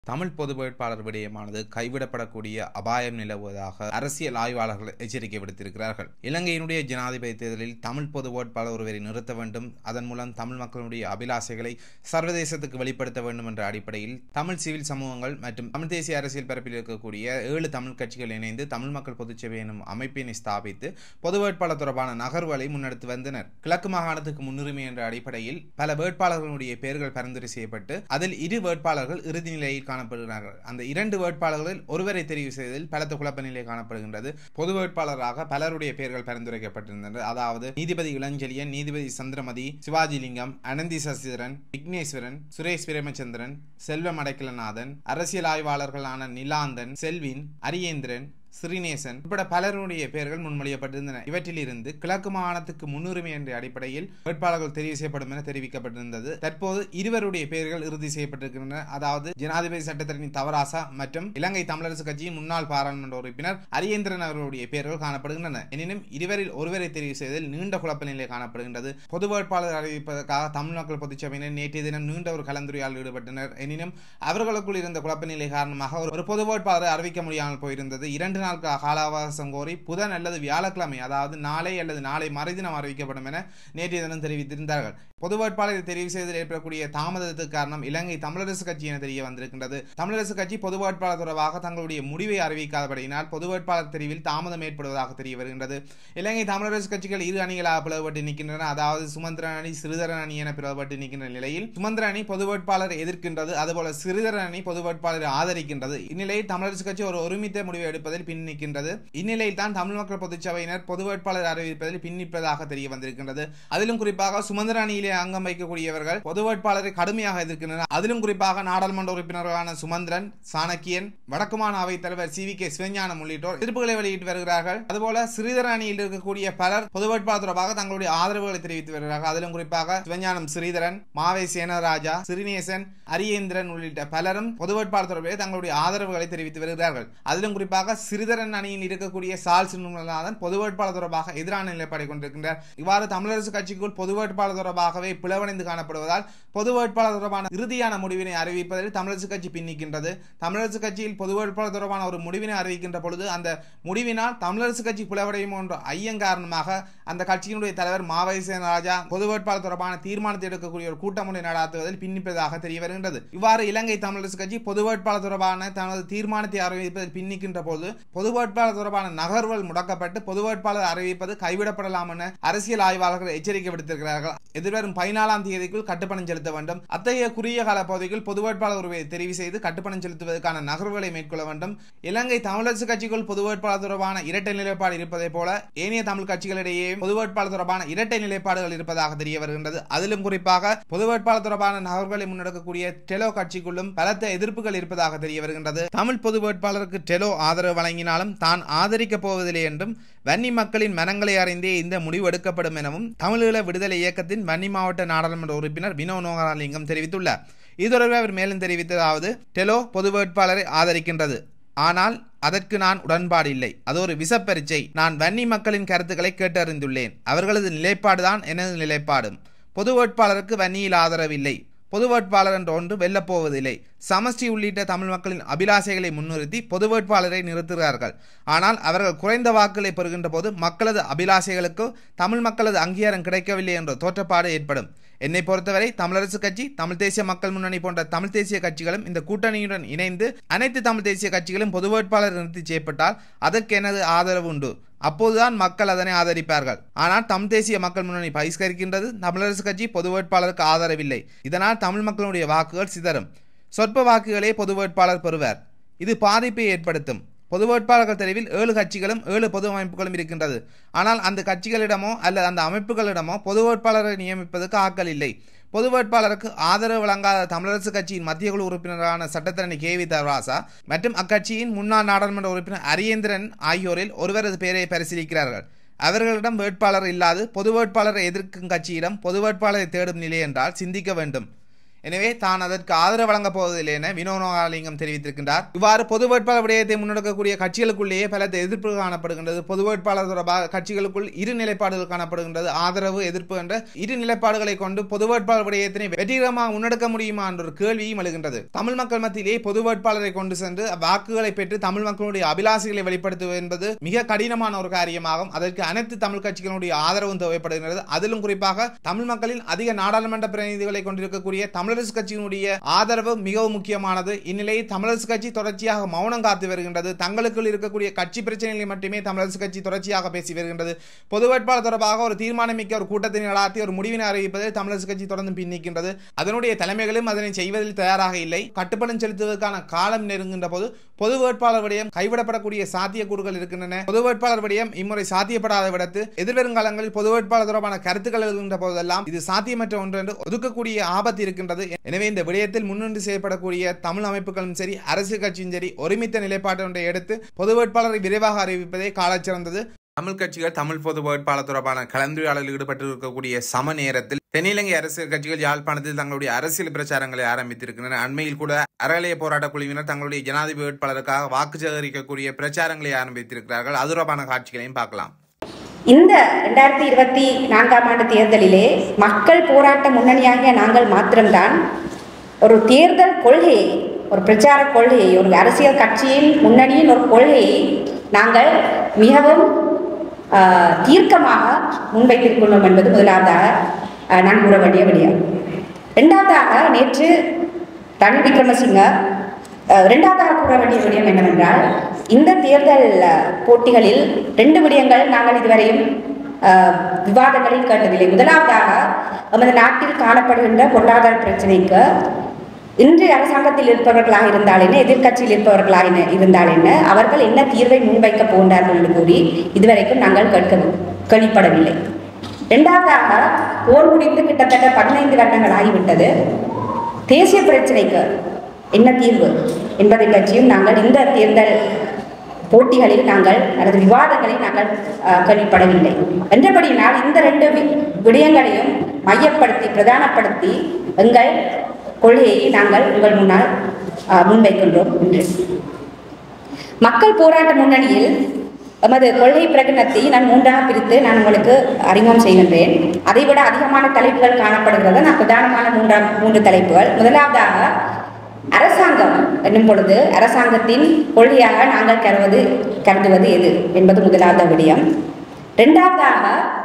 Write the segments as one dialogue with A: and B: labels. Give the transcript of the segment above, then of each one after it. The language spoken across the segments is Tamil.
A: தமிழ் பொது வேட்பாளர் விடயமானது கைவிடப்படக்கூடிய அபாயம் நிலவுவதாக அரசியல் ஆய்வாளர்கள் எச்சரிக்கை விடுத்திருக்கிறார்கள். இலங்கையினுடைய ஜனாதிபதி தேர்தலில் தமிழ் பொது வேட்பாளர் ஒருவரை நிறுத்த வேண்டும், அதன் மூலம் தமிழ் மக்களுடைய அபிலாசைகளை சர்வதேசத்துக்கு வெளிப்படுத்த வேண்டும் என்ற அடிப்படையில் தமிழ் சிவில் சமூகங்கள் மற்றும் தமிழ் தேசிய அரசியல் பரப்பில் இருக்கக்கூடிய 7 தமிழ் கட்சிகள் இணைந்து தமிழ் மக்கள் பொதுச்சபை எனும் அமைப்பினை ஸ்தாபித்து பொது வேட்பாளர் தொடர்பான நகர்வுகளை முன்னெடுத்து வந்தனர். கிழக்கு மாகாணத்துக்கு முன்னுரிமை என்ற அடிப்படையில் பல வேட்பாளர்களுடைய பெயர்கள் பரிந்துரை செய்யப்பட்டு அதில் 2 வேட்பாளர்கள் இறுதி நிலையில் காணப்படுகிறார்கள். அந்த 2 வேட்பாளர்களில் ஒருவரை தெரிவு செய்ததில் பலத்த குழப்ப நிலை காணப்படுகின்றது. பொது வேட்பாளராக பலருடைய பெயர்கள் பரிந்துரைக்கப்பட்டிருந்தனர். அதாவது நீதிபதி இளஞ்செழியன், நீதிபதி சந்திரமதி, சிவாஜிலிங்கம், அனந்தி சசிதரன், விக்னேஸ்வரன், சுரேஷ் பிரேமச்சந்திரன், செல்வம் அடைக்கலநாதன், அரசியல் ஆய்வாளர்களான நிலாந்தன், செல்வின், அரியேந்திரன், ஸ்ரீநேசன் உட்பட பலருடைய பெயர்கள் முன்மொழியப்பட்டிருந்தன. இவற்றிலிருந்து கிழக்கு மாகாணத்துக்கு முன்னுரிமை என்ற அடிப்படையில் வேட்பாளர்கள் தெரிவு செய்யப்படும் என தெரிவிக்கப்பட்டிருந்தது. தற்போது 2 பெயர்கள் இறுதி செய்யப்பட்டிருக்கின்றன. அதாவது ஜனாதிபதி சட்டத்தரணி தவராசா மற்றும் இலங்கை தமிழரசு கட்சியின் முன்னாள் பாராளுமன்ற உறுப்பினர் அரியேந்திரன் அவர்களுடைய பெயர்கள் காணப்படுகின்றன. எனினும் இருவரில் ஒருவரை தெரிவு செய்ததில் நீண்ட குழப்ப நிலை காணப்படுகின்றது. பொது வேட்பாளர் அறிவிப்பதற்காக தமிழ் மக்கள் பொதுச்சபையினர் நேற்றைய தினம் நீண்ட ஒரு கலந்துரையாடலில் ஈடுபட்டனர். எனினும் அவர்களுக்குள் இருந்த குழப்ப நிலை காரணமாக ஒரு பொது வேட்பாளரை அறிவிக்க முடியாமல் போயிருந்தது. 2 நாள் கால அவகாசம் கோரி புதன் அல்லது வியாழக்கிழமை, அதாவது நாளை அல்லது நாளை மறுதினம் அறிவிக்கப்படும் என நேற்றைய தினம் தெரிவித்திருந்தார்கள். பொது வேட்பாளரை தெரிவு செய்வதில் ஏற்படக்கூடிய தாமதத்துக்கு காரணம் இலங்கை தமிழரசு கட்சி என தெரிய வந்திருக்கின்றது. தமிழரசு கட்சி பொது வேட்பாளர் தொடர்பாக தங்களுடைய முடிவை அறிவிக்காதபடியினால் பொது வேட்பாளர் தெரிவில் தாமதம் ஏற்படுவதாக தெரிய வருகின்றது. இலங்கை தமிழரசு கட்சிகள் 2 அணிகளாக பிளவுபட்டு நிற்கின்றன. அதாவது சுமந்திரன் அணி, சிறிதரன் அணி என பிளவுபட்டு நிற்கின்ற நிலையில் சுமந்திரன் அணி பொது வேட்பாளரை எதிர்க்கின்றது, அதுபோல சிறிதரன் அணி பொது வேட்பாளரை ஆதரிக்கின்றது. இந்நிலையில் தமிழரசு கட்சி ஒரு ஒருமித்த முடிவை எடுப்பதில் பின் நிற்கின்றது. இந்நிலையில் தான் தமிழ் மக்கள் பொதுச்சபையினர் பொது வேட்பாளர் அறிவிப்பதில் பின்னிப்பதாக தெரிய வந்திருக்கின்றது. அதிலும் குறிப்பாக சுமந்திர அணியிலே அங்கம் வைக்கக்கூடியவர்கள் பொது வேட்பாளரை கடுமையாக எதிர்க்கின்றனர். அதிலும் குறிப்பாக நாடாளுமன்ற உறுப்பினர்களான சுமந்திரன், சாணக்கியன், வடக்குமான அவைத் தலைவர் CVK சிவஞானம் உள்ளிட்டோர் எதிர்ப்புகளை வெளியிட்டு வருகிறார்கள். அதுபோல சிறிதர அணியில் இருக்கக்கூடிய பலர் பொது வேட்பாளர் தொடர்பாக தங்களுடைய ஆதரவுகளை தெரிவித்து வருகிறார்கள். அதிலும் குறிப்பாக சிவஞானம் ஸ்ரீதரன், மாவை சேனராஜா, ஸ்ரீநேசன், அரியேந்திரன் உள்ளிட்ட பலரும் பொது வேட்பாளர் தொடர்பாக தங்களுடைய ஆதரவுகளை தெரிவித்து வருகிறார்கள். அதிலும் குறிப்பாக சிறிதரன் அணியில் இருக்கக்கூடிய சால் சின்னநாதன் பொது வேட்பாளர் தொடர்பாக எதிரான நிலைப்பாடை கொண்டிருக்கின்றார். இவ்வாறு தமிழரசு கட்சிக்குள் பொது வேட்பாளர் தொடர்பாகவே பிளவடைந்து காணப்படுவதால் பொது வேட்பாளர் தொடர்பான இறுதியான முடிவினை அறிவிப்பதில் தமிழரசு கட்சி பின்னிக்கின்றது. தமிழரசு கட்சியில் பொது வேட்பாளர் தொடர்பான ஒரு முடிவினை அறிவிக்கின்ற பொழுது அந்த முடிவினால் தமிழரசு கட்சி பிளவடையும் என்ற ஐயம் காரணமாக அந்த கட்சியினுடைய தலைவர் மாவை சேனராஜா பொது வேட்பாளர் தொடர்பான தீர்மானத்தை எடுக்கக்கூடிய ஒரு கூட்டம் ஒன்றை நடாத்துவதில் பின்னிப்பதாக தெரிய வருகின்றது. இவ்வாறு இலங்கை தமிழரசு கட்சி பொது வேட்பாளர் தொடர்பான தனது தீர்மானத்தை அறிவிப்பதில் பின்னிக்கின்ற போது பொது வேட்பாளர் தொடர்பான நகர்வுகள் முடக்கப்பட்டு பொது வேட்பாளர் அறிவிப்பது கைவிடப்படலாம் என அரசியல் ஆய்வாளர்கள் எச்சரிக்கை விடுத்திருக்கிறார்கள். எதிர்வரும் 14ஆம் தேதிக்குள் கட்டுப்பணம் செலுத்த வேண்டும். அத்தகைய குறுகிய கால பகுதியில் பொது வேட்பாளர் ஒருவரை தெரிவு செய்து கட்டுப்பணம் செலுத்துவதற்கான நகர்வுகளை மேற்கொள்ள வேண்டும். இலங்கை தமிழரசு கட்சிக்குள் பொது வேட்பாளர் தொடர்பான இரட்டை நிலைப்பாடு இருப்பதை போல ஏனைய தமிழ் கட்சிகளிடையே பொது வேட்பாளர் தொடர்பான இரட்டை நிலைப்பாடுகள் இருப்பதாக தெரிய வருகின்றது. அதிலும் குறிப்பாக பொது வேட்பாளர் தொடர்பான நகர்வுகளை முன்னெடுக்கக்கூடிய டெலோ கட்சிக்குள்ளும் பலத்த எதிர்ப்புகள் இருப்பதாக தெரிய வருகின்றது. தமிழ் பொது வேட்பாளருக்கு டெலோ ஆதரவு வழங்கினாலும் தான் ஆதரிக்கப் போவதில்லை என்றும் வன்னி மக்களின் மனங்களை அறிந்தே இந்த முடிவு எடுக்கப்படும் எனவும் தமிழீழ விடுதலை இயக்கத்தின் வன்னி மாவட்ட நாடாளுமன்ற உறுப்பினர் வினோ நோகராலிங்கம் தெரிவித்துள்ளார். இது தொடர்பாக அவர் மேலும் தெரிவித்ததாவது, டெலோ பொது வேட்பாளரை ஆதரிக்கின்றது, ஆனால் அதற்கு நான் உடன்பாடு இல்லை. அது ஒரு விசப்பரீட்சை. நான் வன்னி மக்களின் கருத்துக்களை கேட்டறிந்துள்ளேன். அவர்களது நிலைப்பாடுதான் எனது நிலைப்பாடும். பொது வேட்பாளருக்கு வன்னியில் ஆதரவில்லை. பொது வேட்பாளர் என்ற ஒன்று வெல்லப்போவதில்லை. சமஷ்டி உள்ளிட்ட தமிழ் மக்களின் அபிலாசைகளை முன்னிறுத்தி பொது வேட்பாளரை நிறுத்துகிறார்கள். ஆனால் அவர்கள் குறைந்த வாக்குகளை பெறுகின்ற போது மக்களது அபிலாசைகளுக்கு தமிழ் மக்களது அங்கீகாரம் கிடைக்கவில்லை என்ற தோற்றப்பாடு ஏற்படும். என்னை பொறுத்தவரை தமிழரசு கட்சி, தமிழ் தேசிய மக்கள் முன்னணி போன்ற தமிழ் தேசிய கட்சிகளும் இந்த கூட்டணியுடன் இணைந்து அனைத்து தமிழ் தேசிய கட்சிகளும் பொது வேட்பாளர் நிறுத்தி செய்யப்பட்டால் அதற்கு எனது ஆதரவு உண்டு. அப்போதுதான் மக்கள் அதனை ஆதரிப்பார்கள். ஆனால் தமிழ் தேசிய மக்கள் முன்னணி பகிஷ்கரிக்கின்றது. தமிழரசு கட்சி பொது வேட்பாளருக்கு ஆதரவில்லை. இதனால் தமிழ் மக்களுடைய வாக்குகள் சிதறும். சொற்ப வாக்குகளே பொது வேட்பாளர் பெறுவார். இது பாதிப்பை ஏற்படுத்தும். பொது வேட்பாளர்கள் தெரிவில் 7 கட்சிகளும் 7 பொது அமைப்புகளும் இருக்கின்றது. ஆனால் அந்த கட்சிகளிடமோ அல்லது அந்த அமைப்புகளிடமோ பொது வேட்பாளரை நியமிப்பதற்கு ஆட்கள் இல்லை. பொது வேட்பாளருக்கு ஆதரவு வழங்காத தமிழரசு கட்சியின் மத்திய குழு உறுப்பினரான சட்டத்தரணி KV தவராசா மற்றும் அக்கட்சியின் முன்னாள் நாடாளுமன்ற உறுப்பினர் அரியேந்திரன் ஆகியோரில் ஒருவரது பெயரை பரிசீலிக்கிறார்கள். அவர்களிடம் வேட்பாளர் இல்லாது பொது வேட்பாளரை எதிர்க்கும் கட்சியிடம் பொது வேட்பாளரை தேடும் நிலை என்றால் சிந்திக்க வேண்டும். எனவே தான் அதற்கு ஆதரவு வழங்கப் போவதில்லை என வினோநாகலிங்கம் தெரிவித்திருக்கின்றார். இவ்வாறு பொது வேட்பாளர் விடயத்தை முன்னெடுக்கக்கூடிய கட்சிகளுக்குள்ளேயே பல எதிர்ப்பு காணப்படுகின்றது. பொது வேட்பாளர் தொடர்பாக கட்சிகளுக்குள் இரு நிலைப்பாடுகள் காணப்படுகின்றது. ஆதரவு எதிர்ப்பு என்ற இரு நிலைப்பாடுகளை கொண்டு பொது வேட்பாளர் விடயத்தினை வெற்றிகரமாக முன்னெடுக்க முடியுமா என்ற ஒரு கேள்வியும் எழுகின்றது. தமிழ் மக்கள் மத்தியிலே பொது வேட்பாளரை கொண்டு சென்று வாக்குகளை பெற்று தமிழ் மக்களுடைய அபிலாசைகளை வெளிப்படுத்துவது என்பது மிக கடினமான ஒரு காரியமாகும். அதற்கு அனைத்து தமிழ் கட்சிகளுடைய ஆதரவும் தேவைப்படுகிறது. அதிலும் குறிப்பாக தமிழ் மக்களின் அதிக நாடாளுமன்ற பிரதிநிதிகளை கொண்டிருக்கக்கூடிய தமிழரசு கட்சியினுடைய ஆதரவு மிகவும் முக்கியமானது. இந்நிலையில் தமிழரசு கட்சி தொடர்ச்சியாக மௌனம் காத்து வருகின்றது. தங்களுக்குள் இருக்கக்கூடிய கட்சி பிரச்சனைகளை மட்டுமே தமிழரசு கட்சி தொடர்ச்சியாக பேசி வருகின்றது. பொது வேட்பாளர் தொடர்பாக ஒரு தீர்மானமிக்க ஒரு கூட்டத்தை நடாத்தி ஒரு முடிவினை அறிவிப்பதில் தமிழரசு கட்சி தொடர்ந்து பின்னிக்கின்றது. அதனுடைய தலைமைகளும் அதனை செய்வதில் தயாராக இல்லை. கட்டுப்படம் செலுத்துவதற்கான காலம் நெருங்குகின்ற போது பொது வேட்பாளர் விடயம் கைவிடப்படக்கூடிய சாத்தியக்கூறுகள் இருக்கின்றன. பொது வேட்பாளர் விடயம் இம்முறை சாத்தியப்படாத விடத்து எதிர்வருங்காலங்களில் பொது வேட்பாளர் தொடர்பான கருத்துக்கள் எழுகின்ற போதெல்லாம் இது சாத்தியமற்ற ஒன்று என்று ஒதுக்கக்கூடிய ஆபத்து இருக்கின்றது. எனவே இந்த விடயத்தில் முன்னின்று செய்யப்படக்கூடிய தமிழ் அமைப்புகளும் சரி அரசியல் கட்சியும் சரி ஒருமித்த நிலைப்பாட்டை ஒன்றை எடுத்து பொது வேட்பாளரை விரைவாக அறிவிப்பதே காலச்சிறந்தது. தமிழ் கட்சிகள் தமிழ் பொது வேட்பாளர் தொடர்பான கலந்துரையாடலில் ஈடுபட்டு இருக்கக்கூடிய சம நேரத்தில் தென்னிலங்கை அரசியல் கட்சிகள் யாழ்ப்பாணத்தில் தங்களுடைய அரசியல் பிரச்சாரங்களை ஆரம்பித்திருக்கின்றன. அண்மையில் கூட அறநிலைய போராட்ட குழுவினர் தங்களுடைய ஜனாதிபதி வேட்பாளருக்காக வாக்கு சேகரிக்கக்கூடிய பிரச்சாரங்களை ஆரம்பித்திருக்கிறார்கள். அது தொடர்பான காட்சிகளையும் பார்க்கலாம்.
B: இந்த 2024ஆம் ஆண்டு தேர்தலிலே மக்கள் போராட்ட முன்னணியாகிய நாங்கள் மாத்திரம்தான் ஒரு தேர்தல் கொள்கையை, ஒரு பிரச்சார கொள்கையை, ஒரு அரசியல் கட்சியின் முன்னணியின் ஒரு கொள்கையை நாங்கள் மிகவும் தீர்க்கமாக முன்வைத்திருக்கிறோம் என்பது முதலாவதாக நான் கூற வேண்டிய விடயம். இரண்டாவதாக நேற்று ரணில் விக்ரமசிங்க இரண்டாவதாக கூற வேண்டிய விடயம் என்னவென்றால், இந்த தேர்தல் போட்டிகளில் 2 விடயங்கள் நாங்கள் இதுவரையும் விவாதங்களில் கேட்டதில்லை. முதலாவதாக நமது நாட்டில் காணப்படுகின்ற பொருளாதார பிரச்சனைக்கு இன்று அரசாங்கத்தில் இருப்பவர்களாக இருந்தால் என்ன, எதிர்கட்சியில் இருப்பவர்களாக இருந்தால் என்ன, அவர்கள் என்ன தீர்வை முன்வைக்க போகின்றார்கள் என்று கூறி இதுவரைக்கும் நாங்கள் கேள்விப்படவில்லை. இரண்டாவதாக போர் முடிந்து கிட்டத்தட்ட 15 வருடங்கள் ஆகிவிட்டது. தேசிய பிரச்சனைக்கு என்ன தீர்வு என்பதை பற்றியும் நாங்கள் இந்த தேர்தல் போட்டிகளில் அல்லது விவாதங்களில் நாங்கள் கேள்விப்படவில்லை. என்றபடியினால் இந்த 2 விடயங்களையும் மையப்படுத்தி பிரதானப்படுத்தி எங்கள் கொள்கையை நாங்கள் உங்கள் முன்னால் முன்வைக்கின்றோம். என்று மக்கள் போராட்ட முன்னணியில் எமது கொள்கை பிரகடனத்தை நான் 3ஆக பிரித்து நான் உங்களுக்கு அறிமுகம் செய்கின்றேன். அதைவிட அதிகமான தலைப்புகள் காணப்படுகிறது. நான் பிரதானமான 3 தலைப்புகள். முதலாவதாக அரசாங்கம் என்னும் பொழுது அரசாங்கத்தின் கொள்கையாக நாங்கள் கருதுவது எது என்பது முதலாவது விடயம். இரண்டாவதாக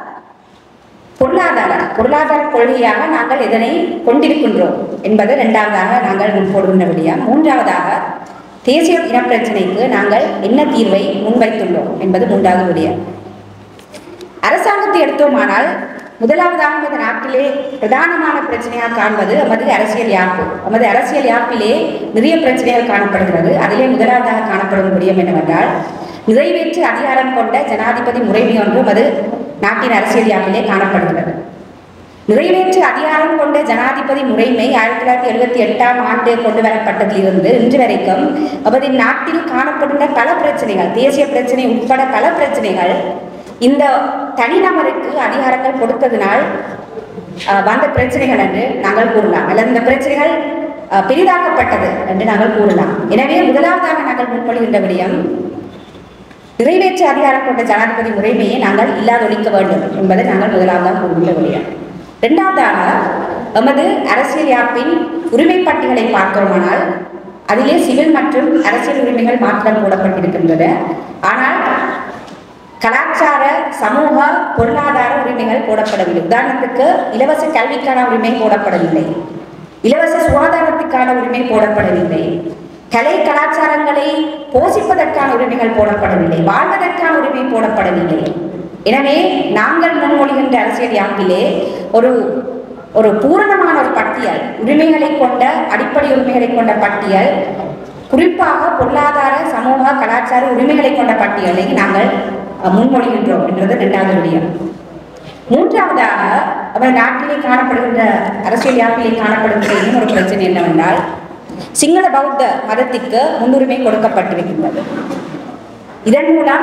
B: பொருளாதார கொள்கையாக நாங்கள் எதனை கொண்டிருக்கின்றோம் என்பது இரண்டாவதாக நாங்கள் முன்போடுகின்ற விடயம். மூன்றாவதாக தேசிய இனப்பிரச்சனைக்கு நாங்கள் என்ன தீர்வை முன்வைத்துள்ளோம் என்பது 3வது விடயம். அரசாங்கத்தை எடுத்தோமானால் முதலாவதாக இந்த நாட்டிலே பிரதானமான பிரச்சனையாக காண்பது எமது அரசியல் யாப்பு. எமது அரசியல் யாப்பிலே நிறைய பிரச்சனைகள் காணப்படுகிறது. அதிலே முதலாவதாக காணப்படும் விடயம் என்னவென்றால், நிறைவேற்று அதிகாரம் கொண்ட ஜனாதிபதி முறைமை ஒன்று எமது நாட்டின் அரசியல் யாப்பிலே காணப்படுகிறது. நிறைவேற்று அதிகாரம் கொண்ட ஜனாதிபதி முறைமை 1978ஆம் ஆண்டு கொண்டு வரப்பட்டதிலிருந்து இன்று வரைக்கும் எமது நாட்டில் காணப்படுகின்ற பல பிரச்சனைகள், தேசிய பிரச்சனை உட்பட பல பிரச்சனைகள் இந்த தனிநபருக்கு அதிகாரங்கள் கொடுத்ததினால் வந்த பிரச்சனைகள் என்று நாங்கள் கூறலாம், அல்லது இந்த பிரச்சனைகள் பெரிதாக்கப்பட்டது என்று நாங்கள் கூறலாம். எனவே முதலாவதாக நாங்கள் முன்மொழிகின்ற விடயம், நிறைவேற்று அதிகாரம் கொண்ட ஜனாதிபதி முறைமையை நாங்கள் இல்லாதொழிக்க வேண்டும் என்பதை நாங்கள் முதலாவதாக கூறுகின்ற விடயம். இரண்டாவதாக எமது அரசியல் யாப்பின் உரிமை பட்டியலை பார்த்தோமானால் அதிலே சிவில் மற்றும் அரசியல் உரிமைகள் மாத்திரம் போடப்பட்டிருக்கின்றன. ஆனால் கலாச்சார, சமூக, பொருளாதார உரிமைகள் போடப்படவில்லை. உதாரணத்துக்கு இலவச கல்விக்கான உரிமை போடப்படவில்லை, இலவச சுகாதாரத்துக்கான உரிமை போடப்படவில்லை, கலை கலாச்சாரங்களை போஷிப்பதற்கான உரிமைகள் போடப்படவில்லை, வாழ்வதற்கான உரிமை போடப்படவில்லை. எனவே நாங்கள் முன்மொழிகின்ற அரசியல் யாப்பிலே ஒரு பூரணமான ஒரு பட்டியல், உரிமைகளை கொண்ட அடிப்படை உரிமைகளை கொண்ட பட்டியல், குறிப்பாக பொருளாதார, சமூக, கலாச்சார உரிமைகளை கொண்ட பட்டியலை நாங்கள் முன்மொழிகின்றோம் என்றது இரண்டாவது விடயம். மூன்றாவதாக அவர் நாட்டிலே காணப்படுகின்ற அரசியல் யாப்பிலே காணப்படுகின்ற இன்னொரு பிரச்சனை என்னவென்றால், சிங்கள பௌத்த மதத்திற்கு முன்னுரிமை கொடுக்கப்பட்டிருக்கின்றது. இதன் மூலம்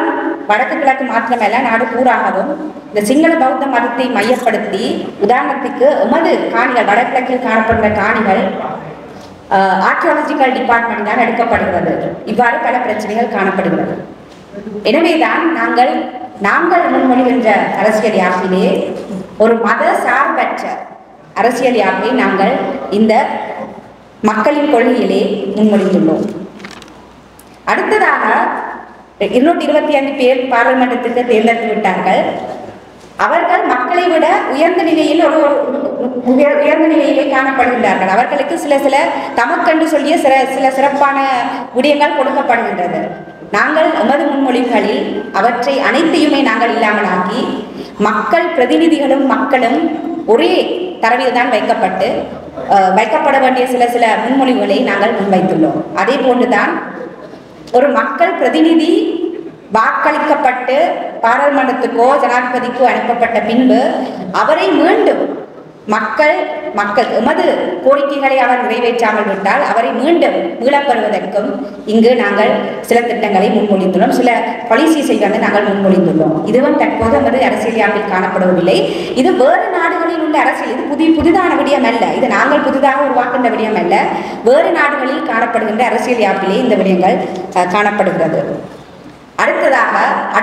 B: வடக்கு கிழக்கு மாத்திரமல்ல நாடு பூராகவும் இந்த சிங்கள பௌத்த மதத்தை மையப்படுத்தி உதாரணத்துக்கு எமது காணிகள் வடகிழக்கில் காணப்படுகிற காணிகள் ஆர்கியாலஜிக்கல் டிபார்ட்மெண்ட் தான் எடுக்கப்படுகிறது. இவ்வாறு பல பிரச்சனைகள் காணப்படுகிறது. எனவேதான் நாங்கள் முன்மொழிகின்ற அரசியல் யாப்பிலே ஒரு மத சார்பற்ற அரசியல் யாப்பை நாங்கள் இந்த மக்களின் கொள்கையிலே முன்மொழிந்துள்ளோம். அடுத்ததாக 225 பேர் பாராளுமன்றத்திற்கு தேர்ந்தெடுத்து விட்டார்கள். அவர்கள் மக்களை விட உயர்ந்த நிலையில் உயர்ந்த நிலையிலே காணப்படுகின்றார்கள். அவர்களுக்கு சில தமக்கென்று சொல்லிய சில சிறப்பான விடயங்கள் கொடுக்கப்படுகின்றது. நாங்கள் எமது முன்மொழிகளில் அவற்றை அனைத்தையுமே நாங்கள் இல்லாமலாக்கி மக்கள் பிரதிநிதிகளும் மக்களும் ஒரே தரவில் தான் வைக்கப்பட வேண்டிய சில முன்மொழிவுகளை நாங்கள் முன்வைத்துள்ளோம். அதே போன்றுதான் ஒரு மக்கள் பிரதிநிதி வாக்களிக்கப்பட்டு பாராளுமன்றத்துக்கோ ஜனாதிபதிக்கோ அனுப்பப்பட்ட பின்பு அவரை மீண்டும் மக்கள் எமது கோரிக்கைகளை அவர் நிறைவேற்றாமல் விட்டால் அவரை மீண்டும் மீளப்பெறுவதற்கும் இங்கு நாங்கள் சில திட்டங்களை முன்மொழிந்துள்ளோம். சில பாலிசிஸை நாங்கள் முன்மொழிந்துள்ளோம். இதுவும் தற்போது எமது அரசியல் யாப்பில் காணப்படவில்லை. இது வேறு நாடுகளில் உள்ள அரசியல், இது புதிதான விடயம் அல்ல. இது நாங்கள் புதிதாக உருவாக்குகின்ற விடயம் அல்ல. வேறு நாடுகளில் காணப்படுகின்ற அரசியல் யாப்பிலே இந்த விடயங்கள் காணப்படுகிறது. அடுத்ததாக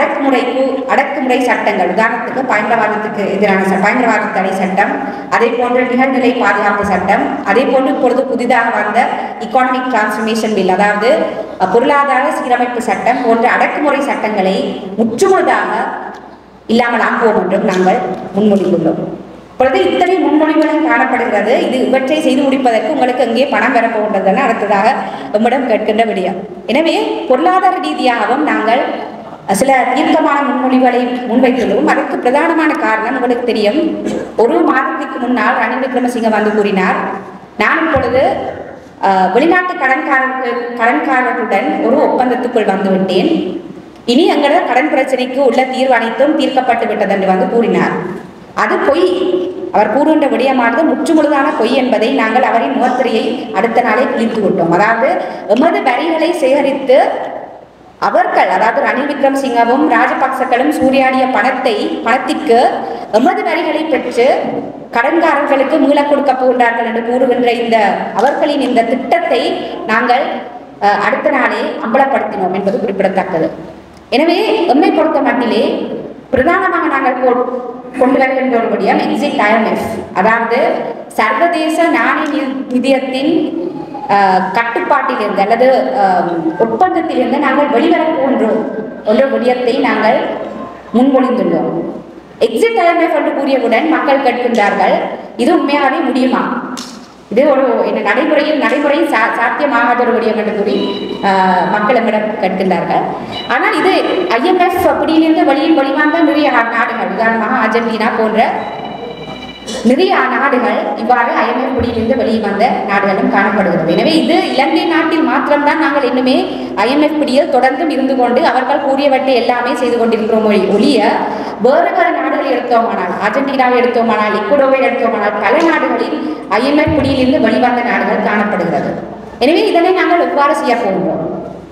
B: அடக்குமுறை சட்டங்கள், உதாரணத்துக்கு பயங்கரவாதத்துக்கு எதிரான பயங்கரவாத தடை சட்டம், அதே போன்று நிகழ்நிலை பாதுகாப்பு சட்டம், அதே போன்று இப்பொழுது புதிதாக வந்த எக்கானமிக் டிரான்ஸ்ஃபர்மேஷன் பில், அதாவது பொருளாதார சீரமைப்பு சட்டம் போன்ற அடக்குமுறை சட்டங்களை முற்றுமுழுதாக இல்லாமல் ஆக்குவோம் என்றும் நாங்கள் முன்மொழிந்துள்ளோம். இப்பொழுது இத்தனை முன்மொழிவுகளும் காணப்படுகிறது. இவற்றை செய்து முடிப்பதற்கு உங்களுக்கு எங்கே பணம் பெறப்போகின்றதுன்னு அடுத்ததாக நம்மிடம் கேட்கின்ற விடயம். எனவே பொருளாதார ரீதியாகவும் நாங்கள் சில தீர்க்கமான முன்மொழிவுகளை முன்வைத்துள்ளோம். அதற்கு பிரதானமான காரணம் உங்களுக்கு தெரியும். ஒரு மாதத்துக்கு முன்னால் ரணில் விக்ரமசிங்க வந்து கூறினார், நான் இப்பொழுது வெளிநாட்டு கடன்காரர்களுடன் ஒரு ஒப்பந்தத்துக்குள் வந்துவிட்டேன், இனி எங்களது கடன் பிரச்சனைக்கு உள்ள தீர்வு அனைத்தும் தீர்க்கப்பட்டு விட்டது என்று வந்து கூறினார். அது பொய். அவர் கூறுகின்ற விடயமானது முற்றுமுழுதான பொய் என்பதை நாங்கள் அவரின் முகத்திரையை அடுத்த நாளே கிழித்து விட்டோம். அதாவது எமது வரிகளை சேகரித்து அவர்கள், அதாவது ரணில் விக்ரமசிங்கவும் ராஜபக்சக்களும் சூறையாடிய பணத்திற்கு எமது வரிகளை பெற்று கடன்காரர்களுக்கு மீள கொடுக்க போகின்றார்கள் என்று கூறுகின்ற அவர்களின் இந்த திட்டத்தை நாங்கள் அடுத்த நாளே அம்பலப்படுத்தினோம் என்பது குறிப்பிடத்தக்கது. எனவே எம்மை பொறுத்த மட்டிலே பிரதானமாக நாங்கள் கொண்டு வருகின்ற ஒரு விடயம் எக்ஸிட் IMF, அதாவது சர்வதேச நாணய நிதியத்தின் கட்டுப்பாட்டிலிருந்து அல்லது ஒப்பந்தத்திலிருந்து நாங்கள் வெளிவரப் போன்றோம் என்ற விடயத்தை நாங்கள் முன்மொழிந்துள்ளோம். எக்ஸிட் IMF என்று கூறியவுடன் மக்கள் கேட்கின்றார்கள், இது உண்மையாகவே முடியுமா? இது ஒரு நடைமுறையில் சாத்தியமாகாத ஒரு விடயம் என்று கூறி மக்கள் நம்மிடம் கேட்கின்றார்கள். ஆனால் இது IMF அப்படியிலிருந்து வெளிவந்த நிறைய நாடுகள், உதாரணமாக அர்ஜென்டினா போன்ற நிறைய நாடுகள் இவ்வாறு IMF பிடியிலிருந்து வெளியே வந்த நாடுகளும் காணப்படுகிறது. எனவே இது இலங்கை நாட்டில் மாத்திரம்தான் நாங்கள் இன்னுமே IMF பிடியில் தொடர்ந்தும் இருந்து கொண்டு அவர்கள் கூறியவற்றை எல்லாமே செய்து கொண்டிருக்கிறோம் ஒழிய வேறு நாடுகளை எடுத்தோமானால், அர்ஜென்டினாவை எடுத்தோமானால், எக்குடோவை எடுத்தோமானால் பல நாடுகளில் IMF பிடியிலிருந்து வெளிவந்த நாடுகள் காணப்படுகிறது. எனவே இதனை நாங்கள் எவ்வாறு செய்ய போகிறோம்?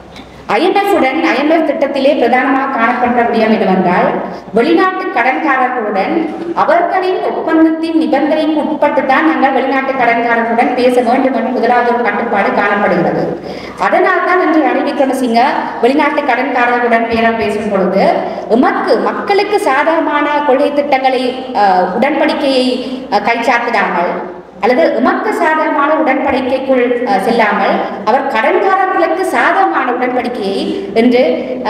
B: IMF திட்டத்திலே பிரதானமாக காணப்படுற விடயம் என்னவென்றால், வெளிநாட்டு கடன்காரர்களுடன் அவர்களின் ஒப்பந்தத்தின் நிபந்தனைக்கு உட்பட்டுத்தான் நாங்கள் வெளிநாட்டு கடன்காரர்களுடன் பேச வேண்டும் என்று முதலாவது ஒரு கட்டுப்பாடு காணப்படுகிறது. அதனால் தான் இன்று ரணில் விக்ரமசிங்க வெளிநாட்டு கடன்காரர்களுடன் பேசும் பொழுது மக்களுக்கு சாதகமான கொள்கை திட்டங்களை உடன்படிக்கையை கைச்சாத்திடாமல் அல்லது எமக்கு சாதகமான உடன்படிக்கைக்குள் செல்லாமல் அவர் கடன்காரர்களுக்கு சாதகமான உடன்படிக்கையை என்று